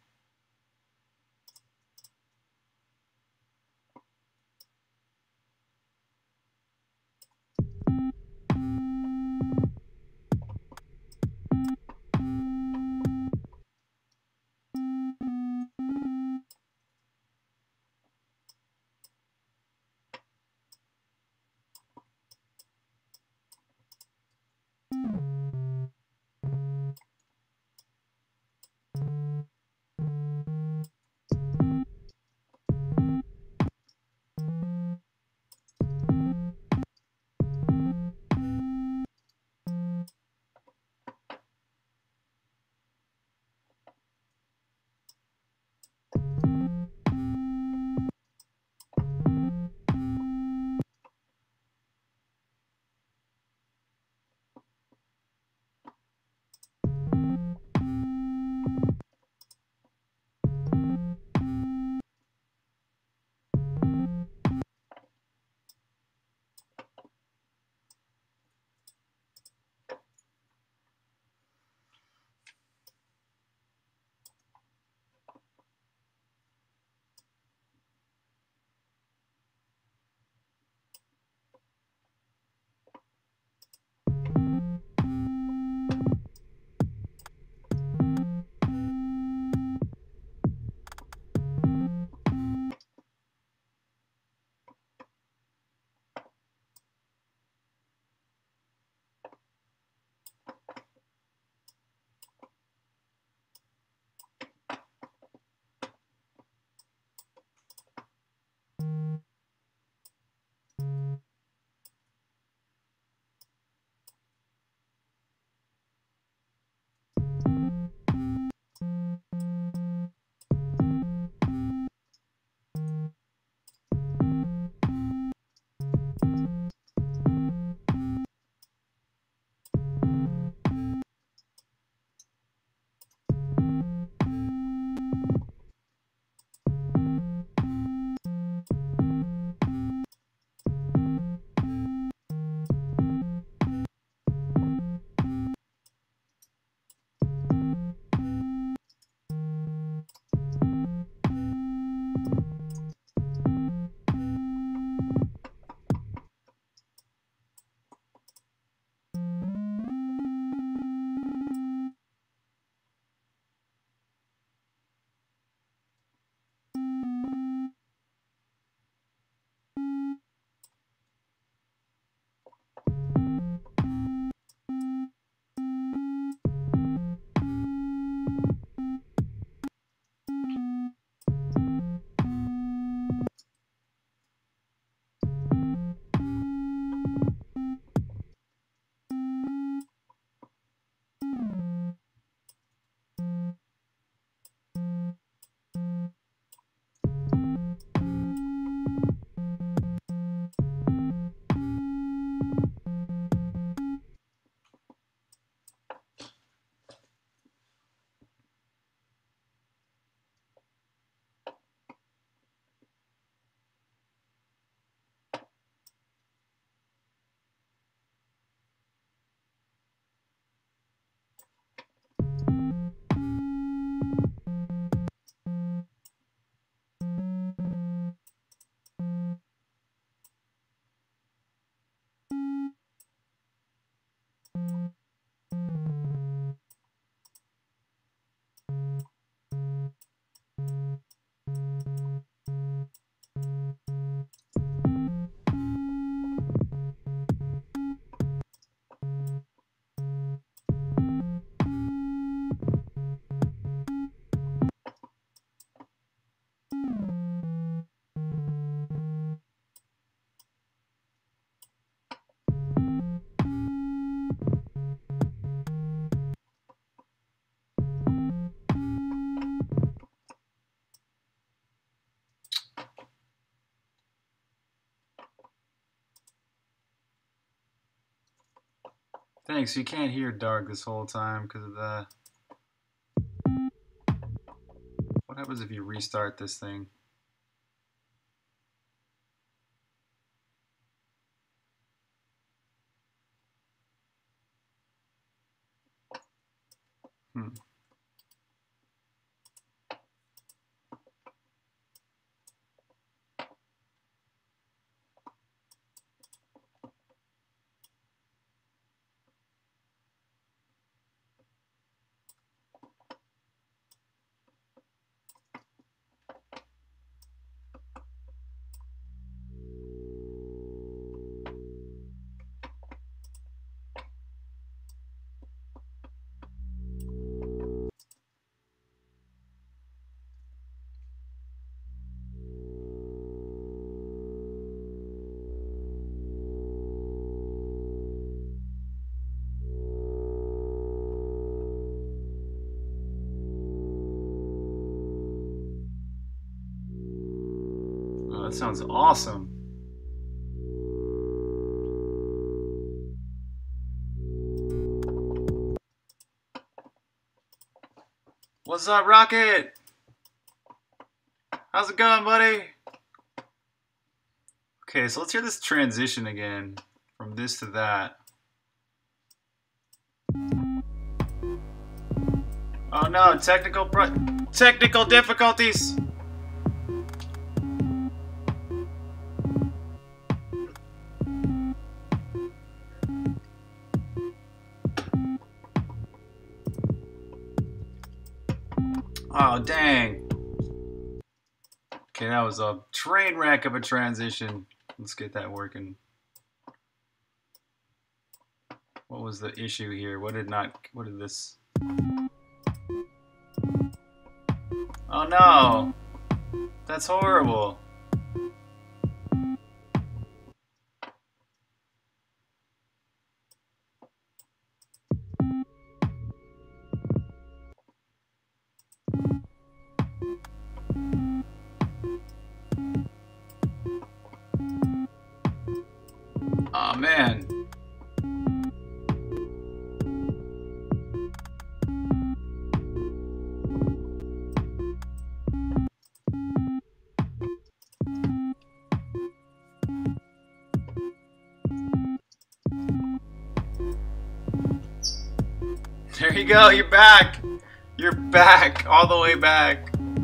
Thanks, you can't hear Dark this whole time because of the... What happens if you restart this thing? Hmm. Oh, that sounds awesome. What's up, Rocket? How's it going, buddy? Okay, so let's hear this transition again from this to that. Oh no, technical pro technical difficulties. Oh, dang. Okay, that was a train wreck of a transition. Let's get that working. What was the issue here? What did not, what did this? Oh no! That's horrible. Oh man. There you go, you're back. You're back, all the way back.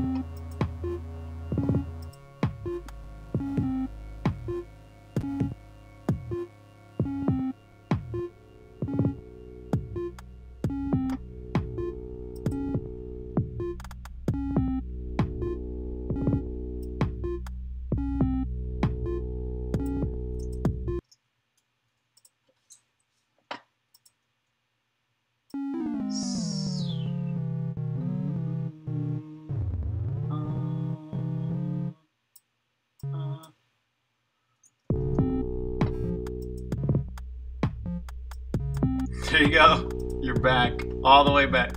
There you go. You're back. All the way back.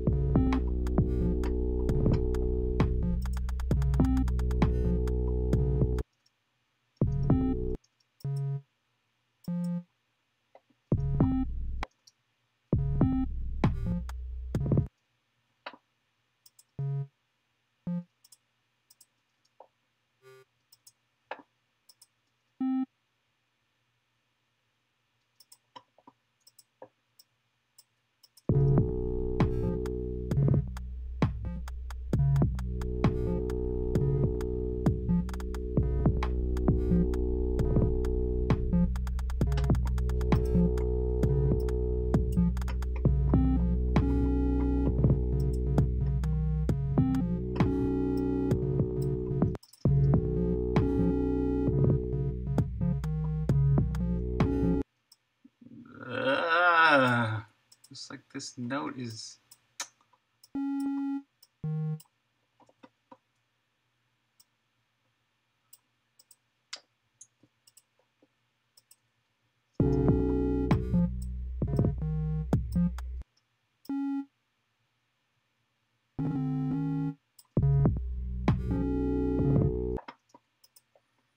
Uh, just like this note is...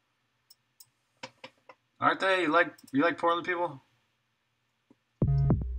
Aren't they? You like you like Portland people?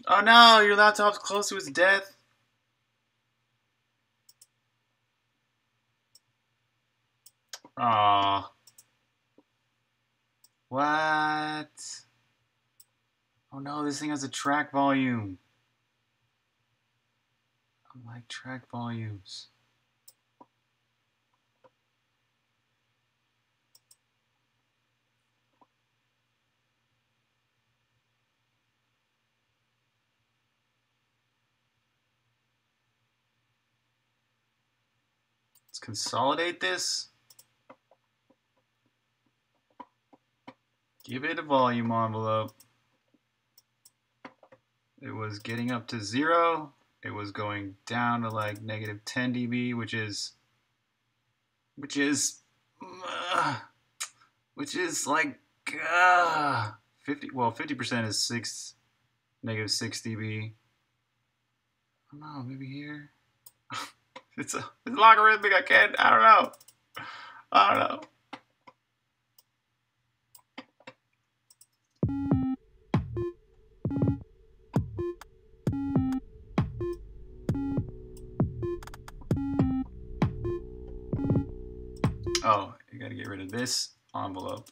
Oh no, your laptop's close to its death. Aw. What? Oh no, this thing has a track volume. I like track volumes. Let's consolidate this. Give it a volume envelope. It was getting up to zero. It was going down to like negative ten D B, which is, which is, uh, which is like uh, fifty. Well, fifty percent is six, negative six D B. I don't know. Maybe here. it's a it's logarithmic. I can't. I don't know. I don't know. Oh, you gotta get rid of this envelope.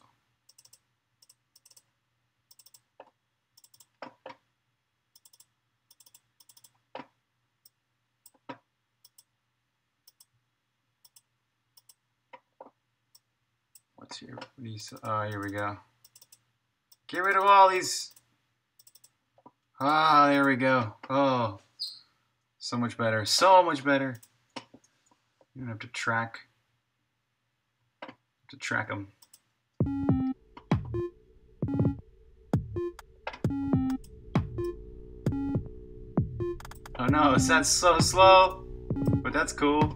What's here? What do you, oh, here we go. Get rid of all these. Ah, there we go. Oh, so much better. So much better. You don't have to track. To track them. Oh no, it sounds so slow, but that's cool.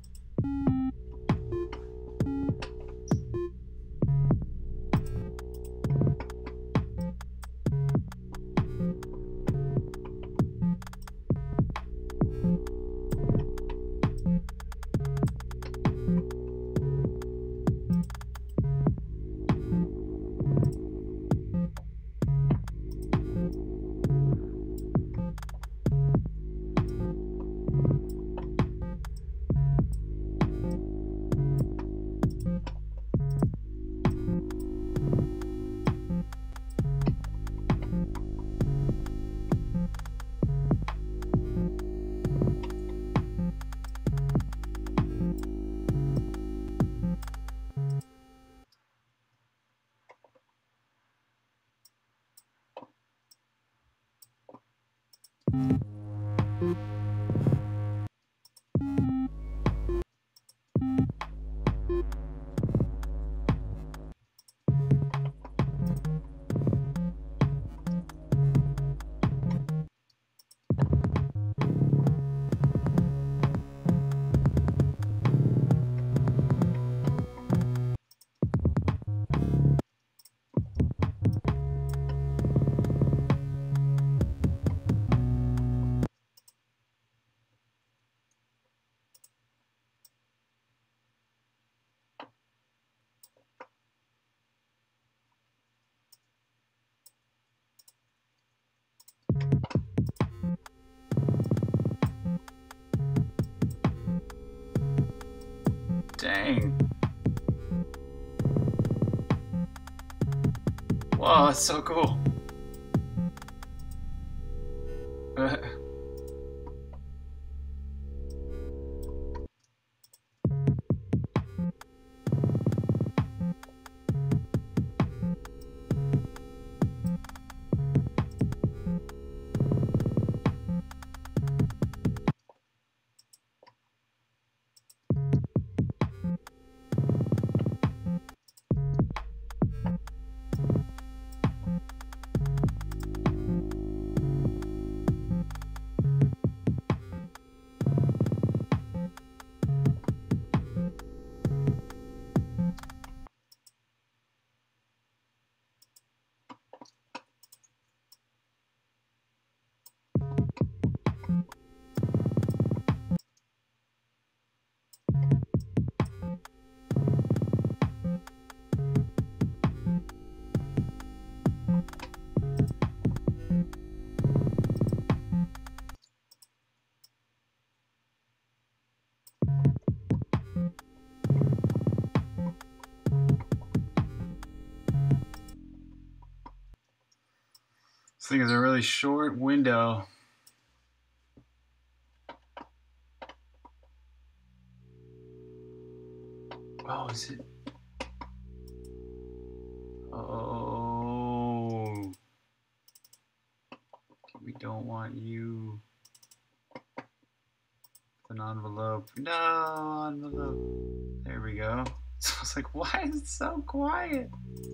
Dang. Wow, that's so cool. thing is a really short window. Oh, is it? Oh. We don't want you. An envelope. No envelope. There we go. So I was like, why is it so quiet?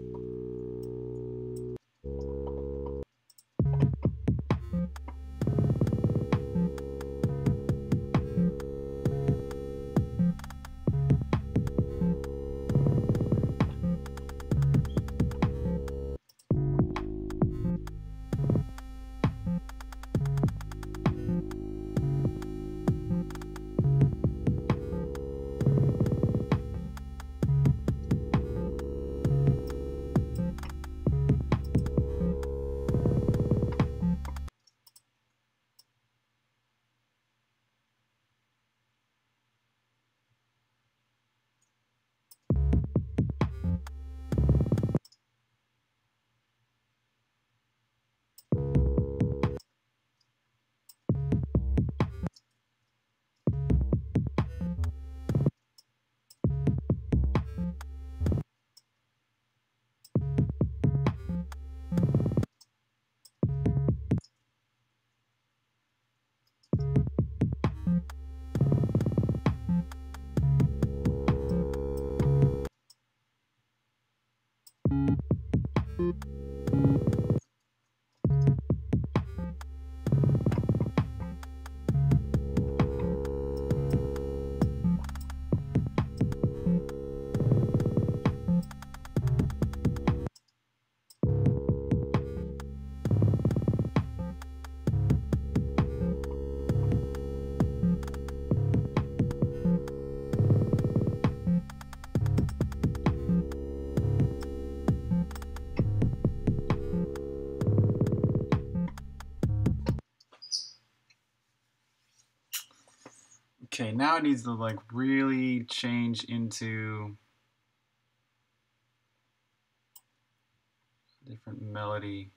Okay, now it needs to like really change into a different melody.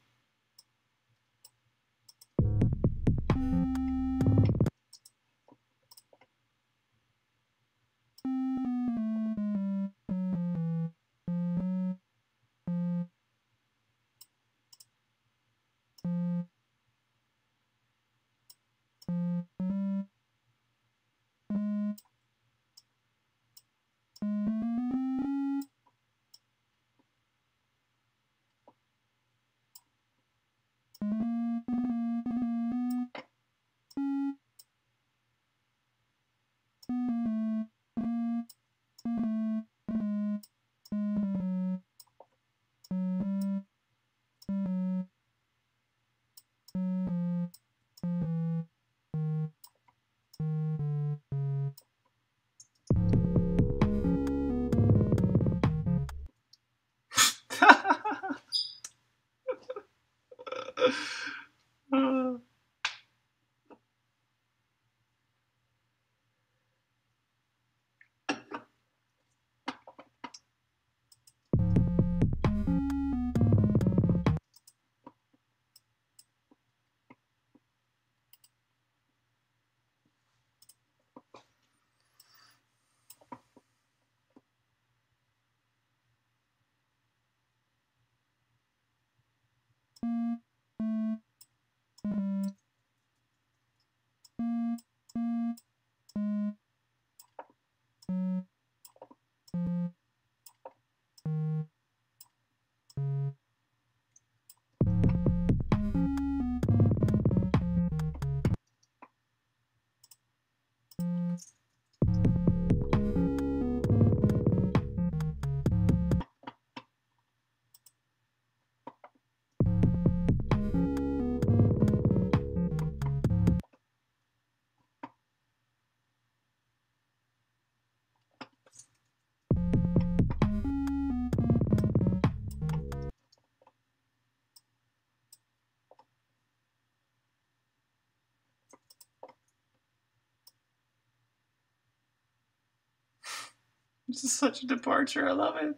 This is such a departure. I love it.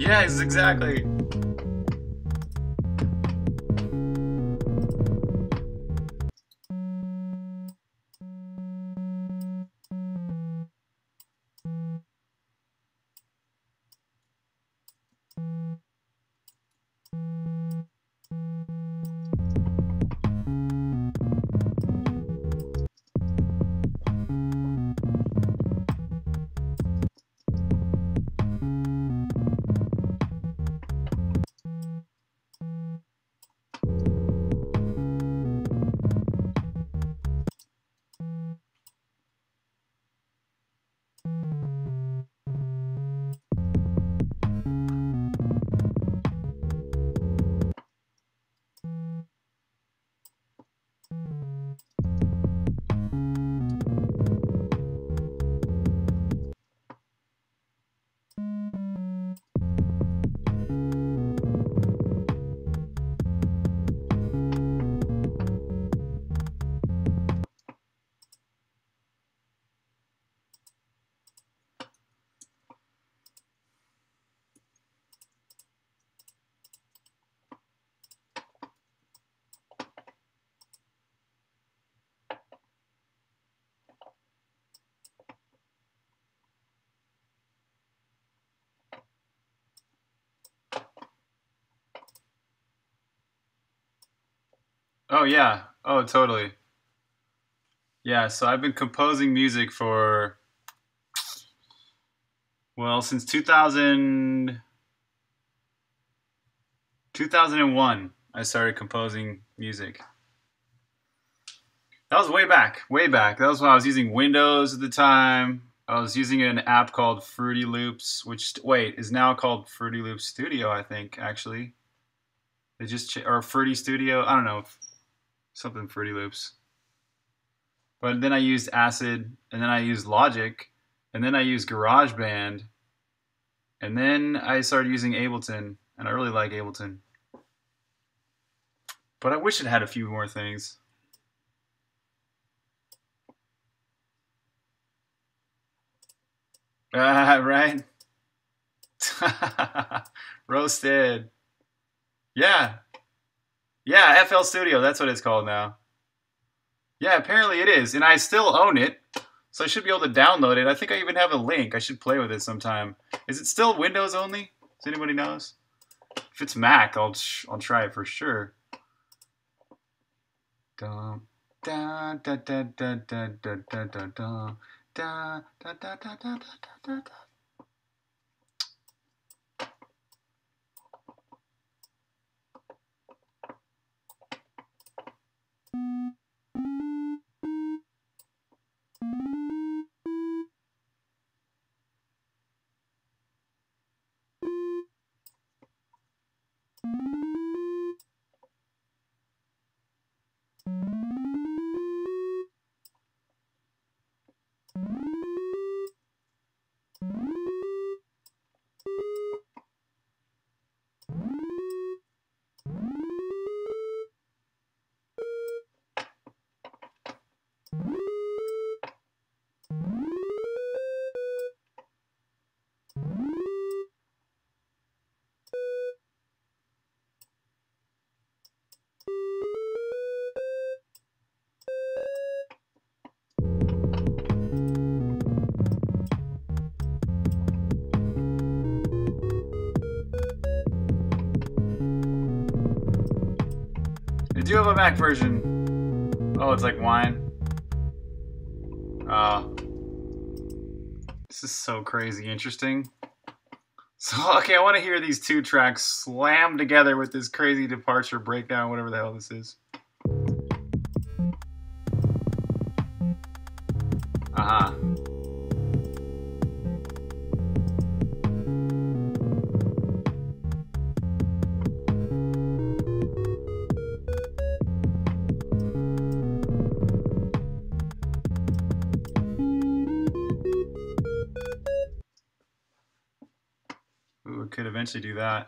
Yes, exactly. Oh yeah. Oh totally. Yeah, so I've been composing music for, well, since two thousand, two thousand one I started composing music. That was way back, way back. That was when I was using Windows at the time. I was using an app called Fruity Loops, which, wait, is now called Fruity Loops Studio, I think, actually. They just, ch- or Fruity Studio, I don't know, something Fruity Loops. But then I used Acid, and then I used Logic, and then I used GarageBand, and then I started using Ableton, and I really like Ableton. But I wish it had a few more things. Ah, right? Roasted. Yeah. Yeah, F L Studio, that's what it's called now. Yeah, apparently it is, and I still own it, so I should be able to download it. I think I even have a link. I should play with it sometime. Is it still Windows only? Does anybody knows? If it's Mac, I'll I'll try it for sure. Da da da da da da da da da da da da da da da da da. They do have a Mac version. Oh, it's like wine. Uh, this is so crazy interesting. So, okay, I want to hear these two tracks slammed together with this crazy departure breakdown, whatever the hell this is. Uh-huh. Ooh, it could eventually do that.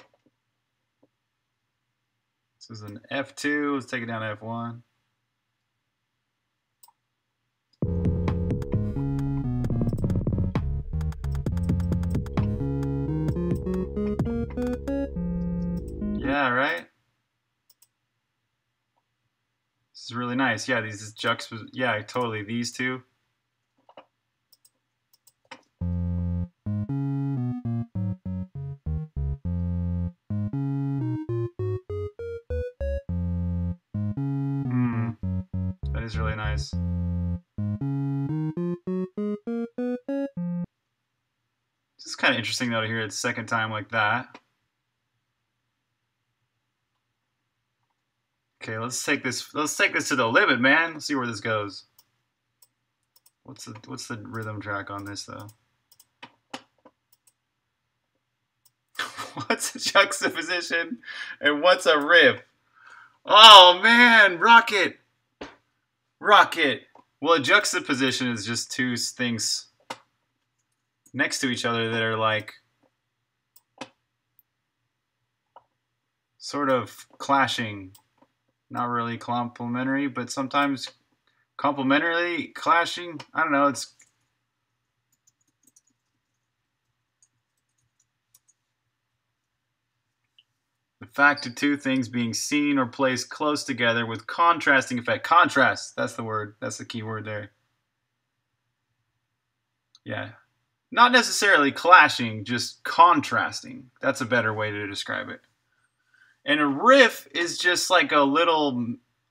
This is an F two. Let's take it down to F one. This is really nice. Yeah, these juxtapos. Yeah, totally. These two. Hmm. That is really nice. It's kind of interesting though to hear it second time like that. Okay, let's take this. Let's take this to the limit, man. Let's see where this goes. What's the What's the rhythm track on this though? What's a juxtaposition and what's a riff? Oh man, rocket, rocket. Well, a juxtaposition is just two things next to each other that are like sort of clashing. Not really complementary, but sometimes complementarily clashing. I don't know. It's the fact of two things being seen or placed close together with contrasting effect. Contrast. That's the word. That's the key word there. Yeah. Not necessarily clashing, just contrasting. That's a better way to describe it. And a riff is just like a little,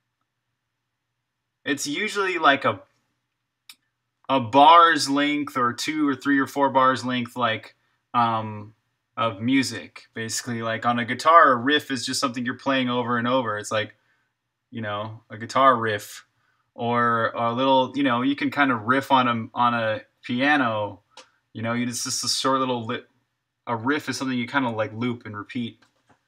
it's usually like a a bar's length or two or three or four bars length, like um, of music. Basically, like on a guitar, a riff is just something you're playing over and over. It's like, you know, a guitar riff, or a little, you know, you can kind of riff on a on a piano. You know, it's just a short little li- a riff is something you kind of like loop and repeat.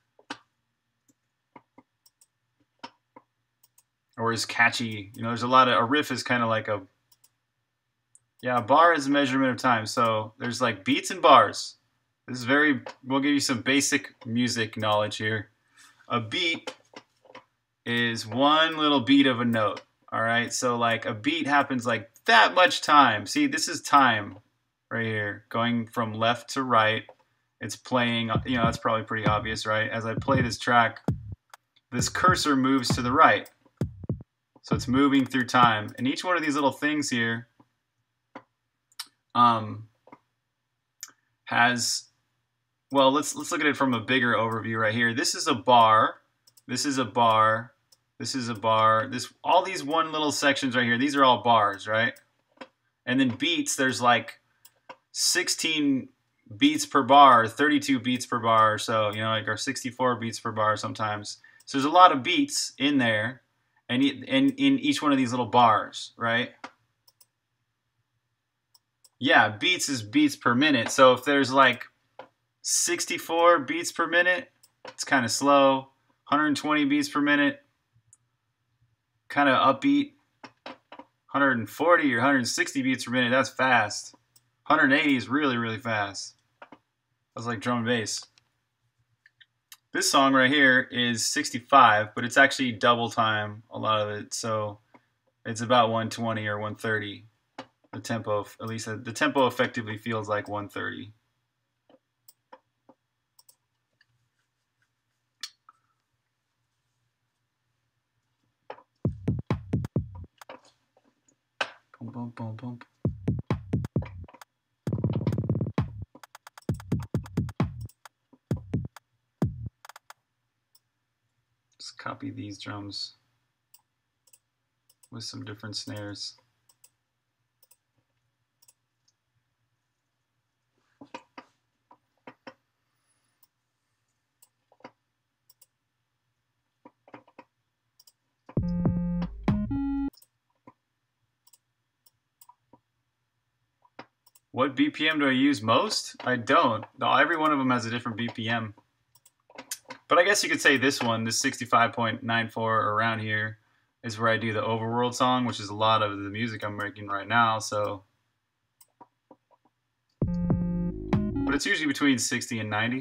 Or is catchy. You know, there's a lot of, a riff is kind of like a, yeah, a bar is a measurement of time. So there's like beats and bars. This is very, we'll give you some basic music knowledge here. A beat is one little beat of a note. All right. So like a beat happens like that much time. See, this is time right here, going from left to right. It's playing, you know, that's probably pretty obvious, right? As I play this track, this cursor moves to the right. So it's moving through time. And each one of these little things here um, has, well, let's let's look at it from a bigger overview right here. This is a bar. This is a bar. This is a bar. This, all these one little sections right here, these are all bars, right? And then beats, there's like sixteen beats per bar, thirty-two beats per bar or so, you know, like or sixty-four beats per bar sometimes. So there's a lot of beats in there. And in, in each one of these little bars, right? Yeah, beats is beats per minute. So if there's like sixty-four beats per minute, it's kind of slow. one hundred twenty beats per minute, kind of upbeat. one hundred forty or one hundred sixty beats per minute, that's fast. one hundred eighty is really, really fast. That's like drum and bass. This song right here is sixty-five, but it's actually double time, a lot of it. So it's about one twenty or one thirty. The tempo, at least the tempo effectively feels like one thirty. Boom, boom, boom, boom. Just copy these drums with some different snares. What B P M do I use most? I don't. No, every one of them has a different B P M. But I guess you could say this one, this sixty-five point nine four around here, is where I do the overworld song, which is a lot of the music I'm making right now. So, but it's usually between sixty and ninety.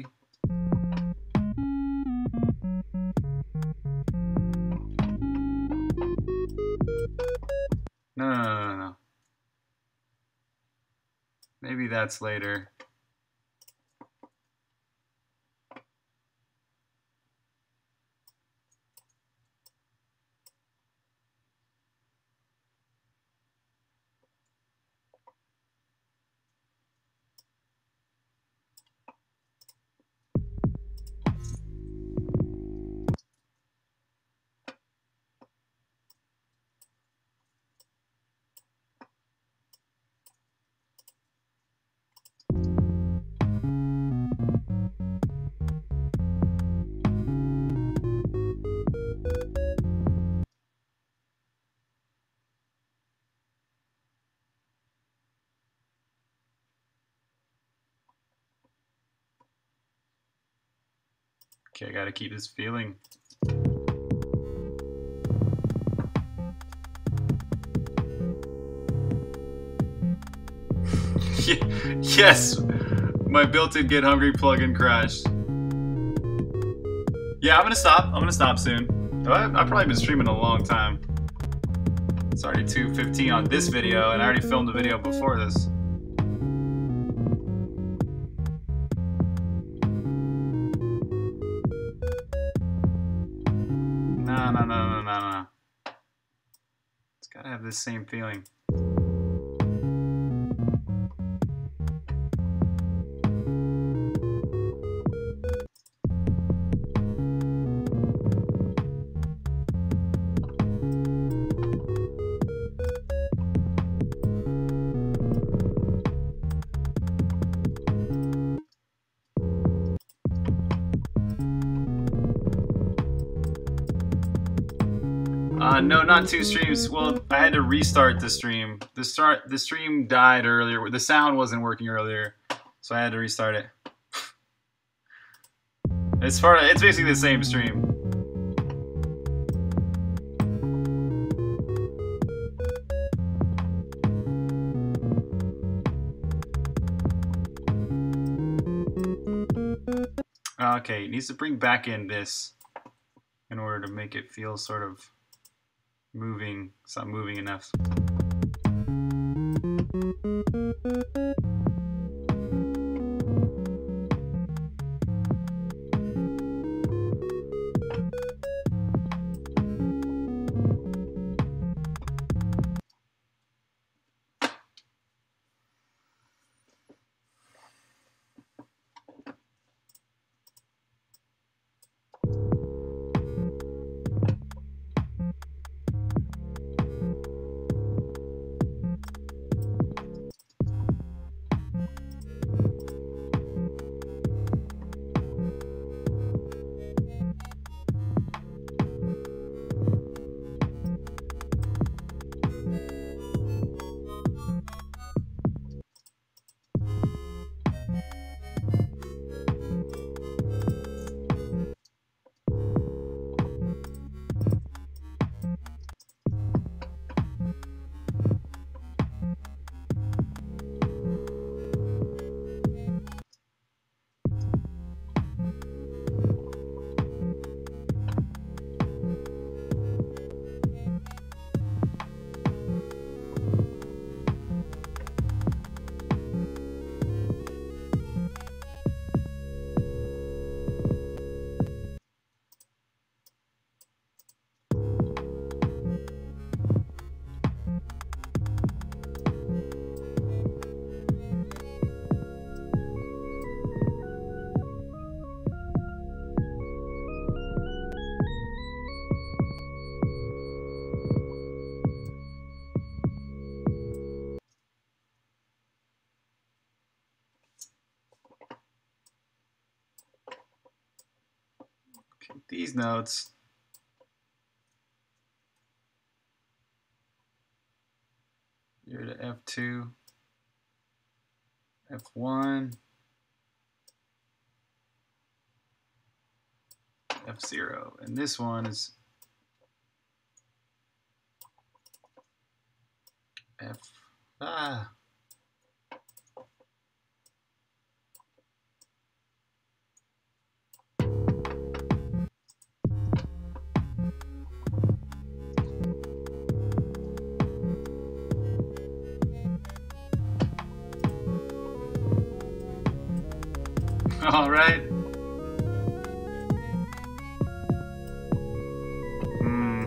No, no, no, no, no. Maybe that's later. Okay, I gotta keep this feeling. Yes! My built-in Get Hungry plugin crashed. Yeah, I'm gonna stop. I'm gonna stop soon. I've probably been streaming a long time. It's already two fifteen on this video, and I already filmed a video before this. No, no, no, no, no, no. It's gotta have this same feeling. Uh, no, not two streams. Well, I had to restart the stream. The start, the stream died earlier. The sound wasn't working earlier, so I had to restart it. It's part. It's basically the same stream. Okay, it needs to bring back in this in order to make it feel sort of moving. It's not moving enough. These notes. You're to F two, F one, F zero, and this one is F, ah. All right. Hmm.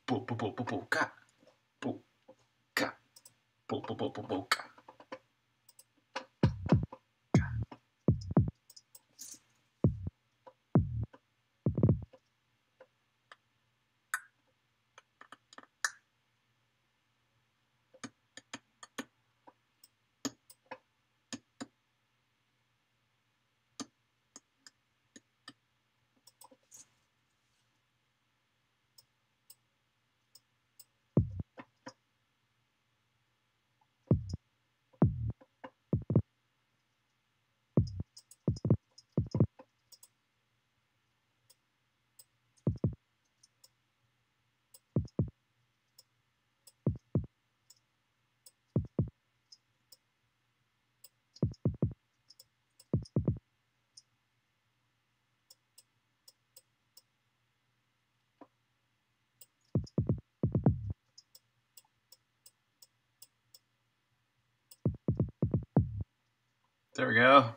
Bo bo bo bo bo ka. Bo ka. Bo bo bo bo bo ka. There we go.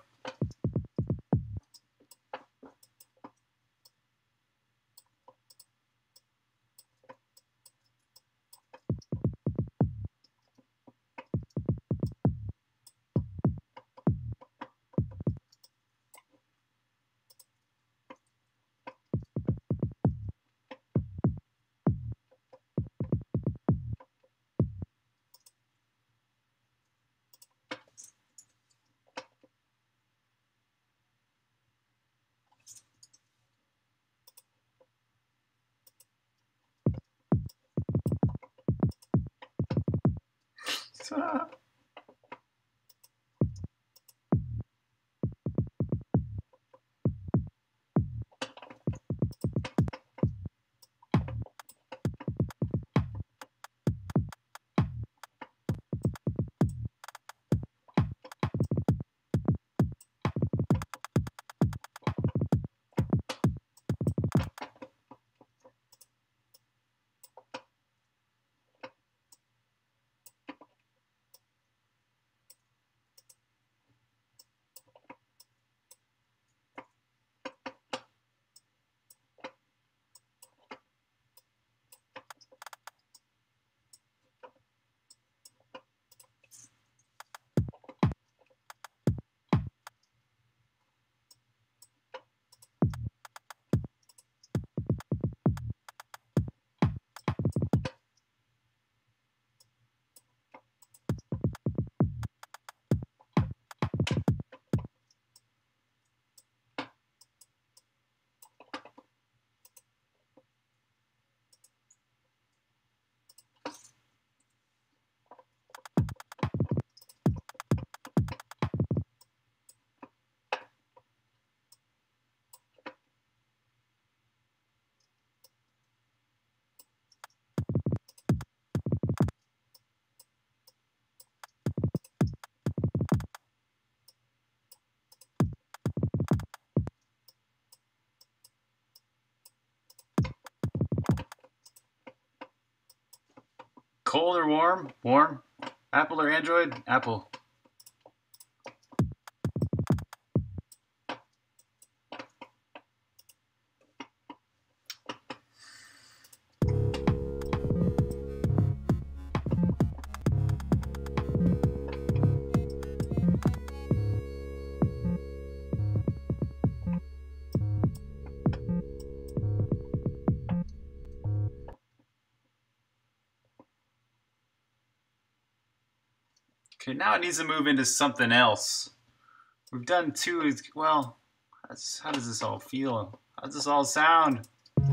Cold or warm? Warm. Apple or Android? Apple. Okay, now it needs to move into something else. We've done two. Well, how does this all feel? How does this all sound?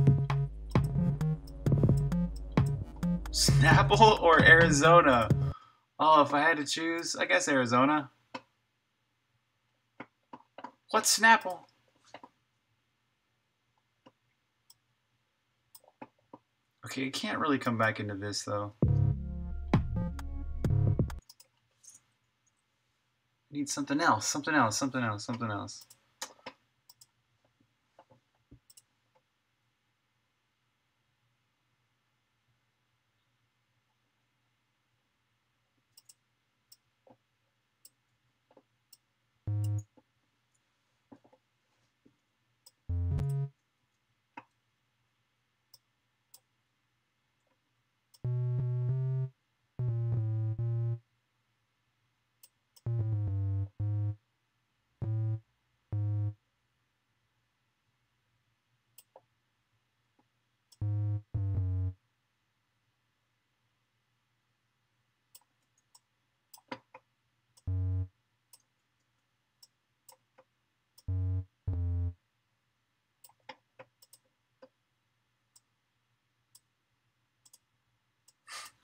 Snapple or Arizona? Oh, if I had to choose, I guess Arizona. What's Snapple? Okay, it can't really come back into this though. Need something else, something else, something else, something else.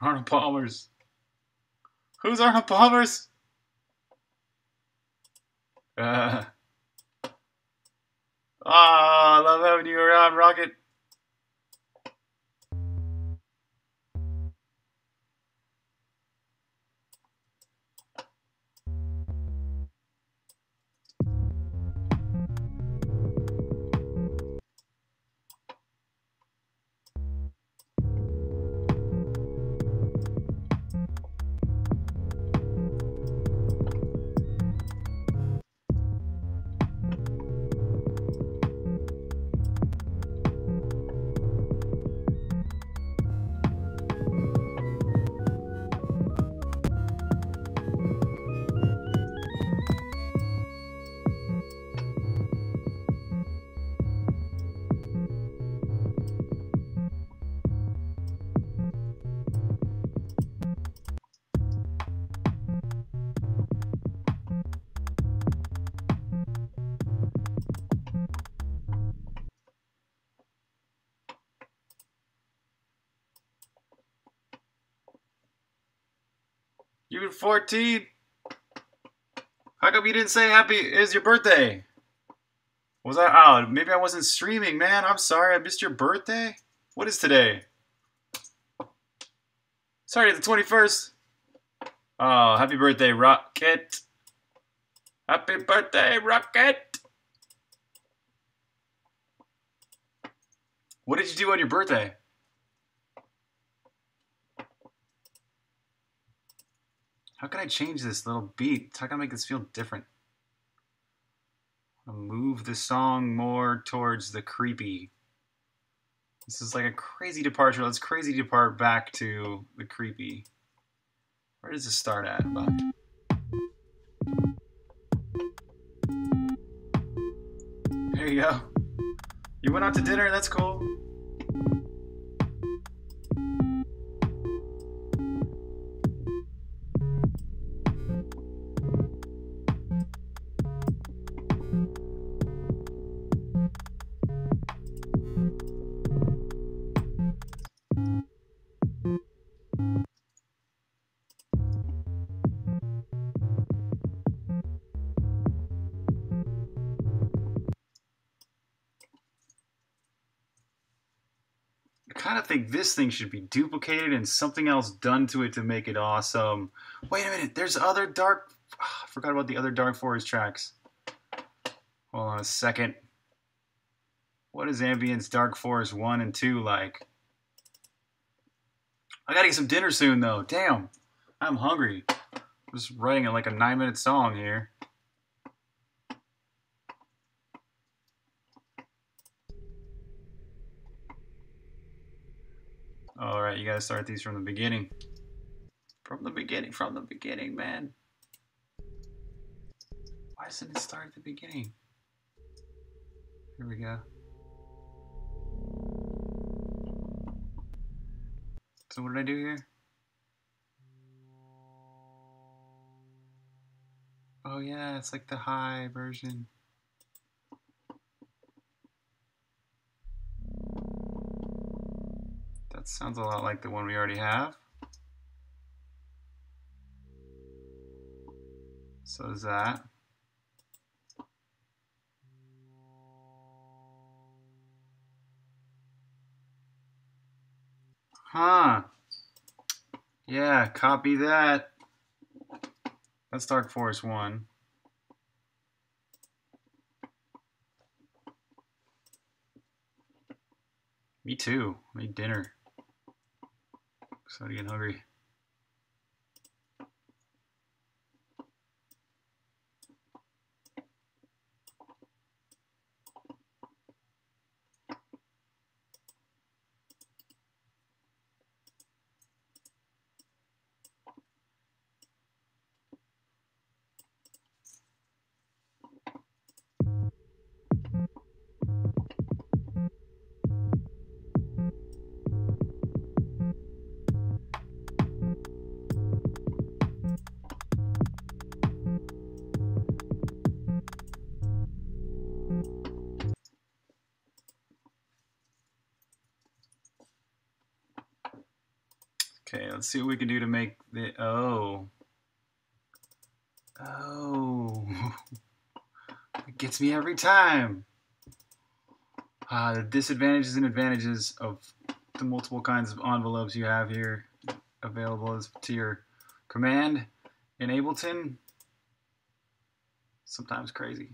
Arnold Palmer's. Who's Arnold Palmer's? Uh. Oh, I love having you around, Rocket. You were fourteen? How come you didn't say happy is your birthday? Was I out? Maybe I wasn't streaming, man. I'm sorry. I missed your birthday. What is today? Sorry, the twenty-first. Oh, happy birthday, Rocket. Happy birthday, Rocket. What did you do on your birthday? How can I change this little beat? How can I make this feel different? I'll move the song more towards the creepy. This is like a crazy departure. Let's crazy depart back to the creepy. Where does this start at? About? There you go. You went out to dinner, that's cool. I kind of think this thing should be duplicated and something else done to it to make it awesome. Wait a minute, there's other Dark... Oh, I forgot about the other Dark Forest tracks. Hold on a second. What is Ambient's Dark Forest one and two like? I gotta get some dinner soon though. Damn, I'm hungry. I'm just writing like a nine minute song here. Alright, you gotta start these from the beginning. From the beginning, from the beginning, man. Why doesn't it start at the beginning? Here we go. So what did I do here? Oh yeah, it's like the high version. That sounds a lot like the one we already have. So is that. Huh. Yeah, copy that. That's Dark Forest one. Me too. I need dinner. Starting to get hungry. let's see what we can do to make the... Oh. Oh. It gets me every time. Uh, the disadvantages and advantages of the multiple kinds of envelopes you have here available as to your command in Ableton. Sometimes crazy.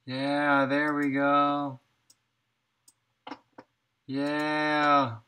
Yeah, there we go. Yeah.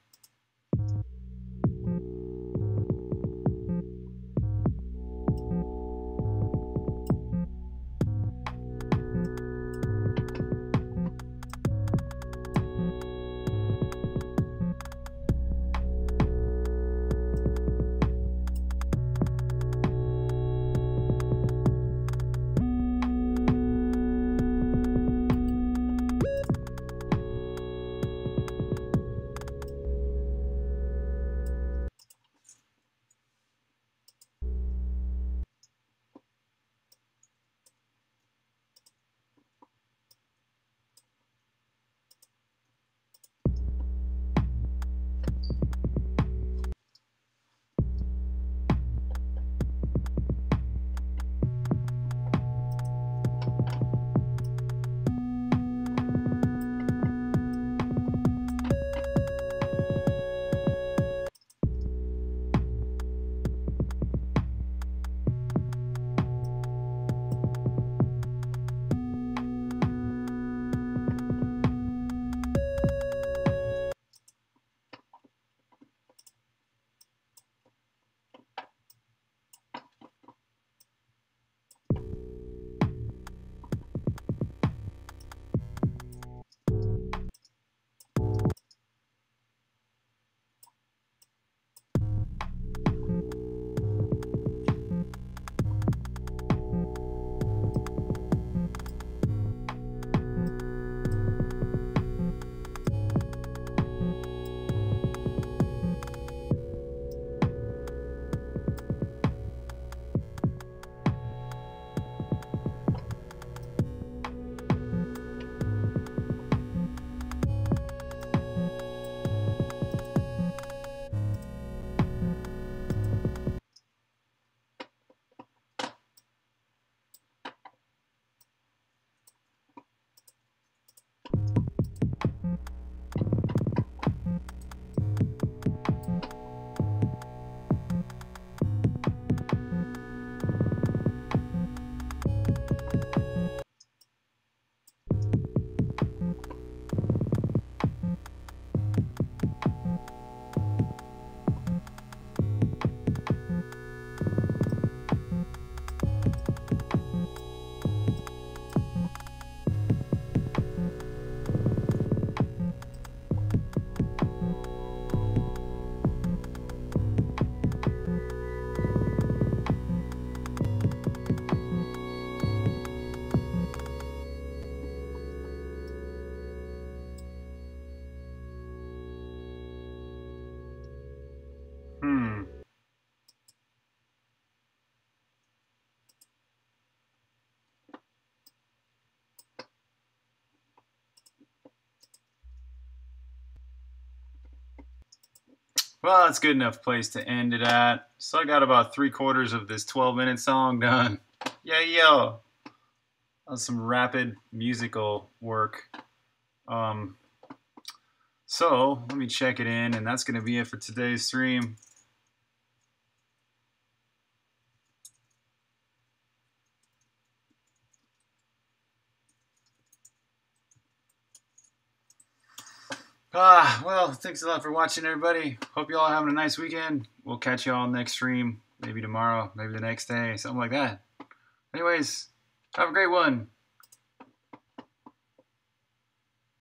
Hmm. Well, that's a good enough place to end it at. So I got about three quarters of this twelve minute song done. Yeah, yo. That was some rapid musical work. Um, so let me check it in, and that's going to be it for today's stream. Ah, well, thanks a lot for watching, everybody. Hope you all having a nice weekend. We'll catch you all next stream, maybe tomorrow, maybe the next day, something like that. Anyways, have a great one.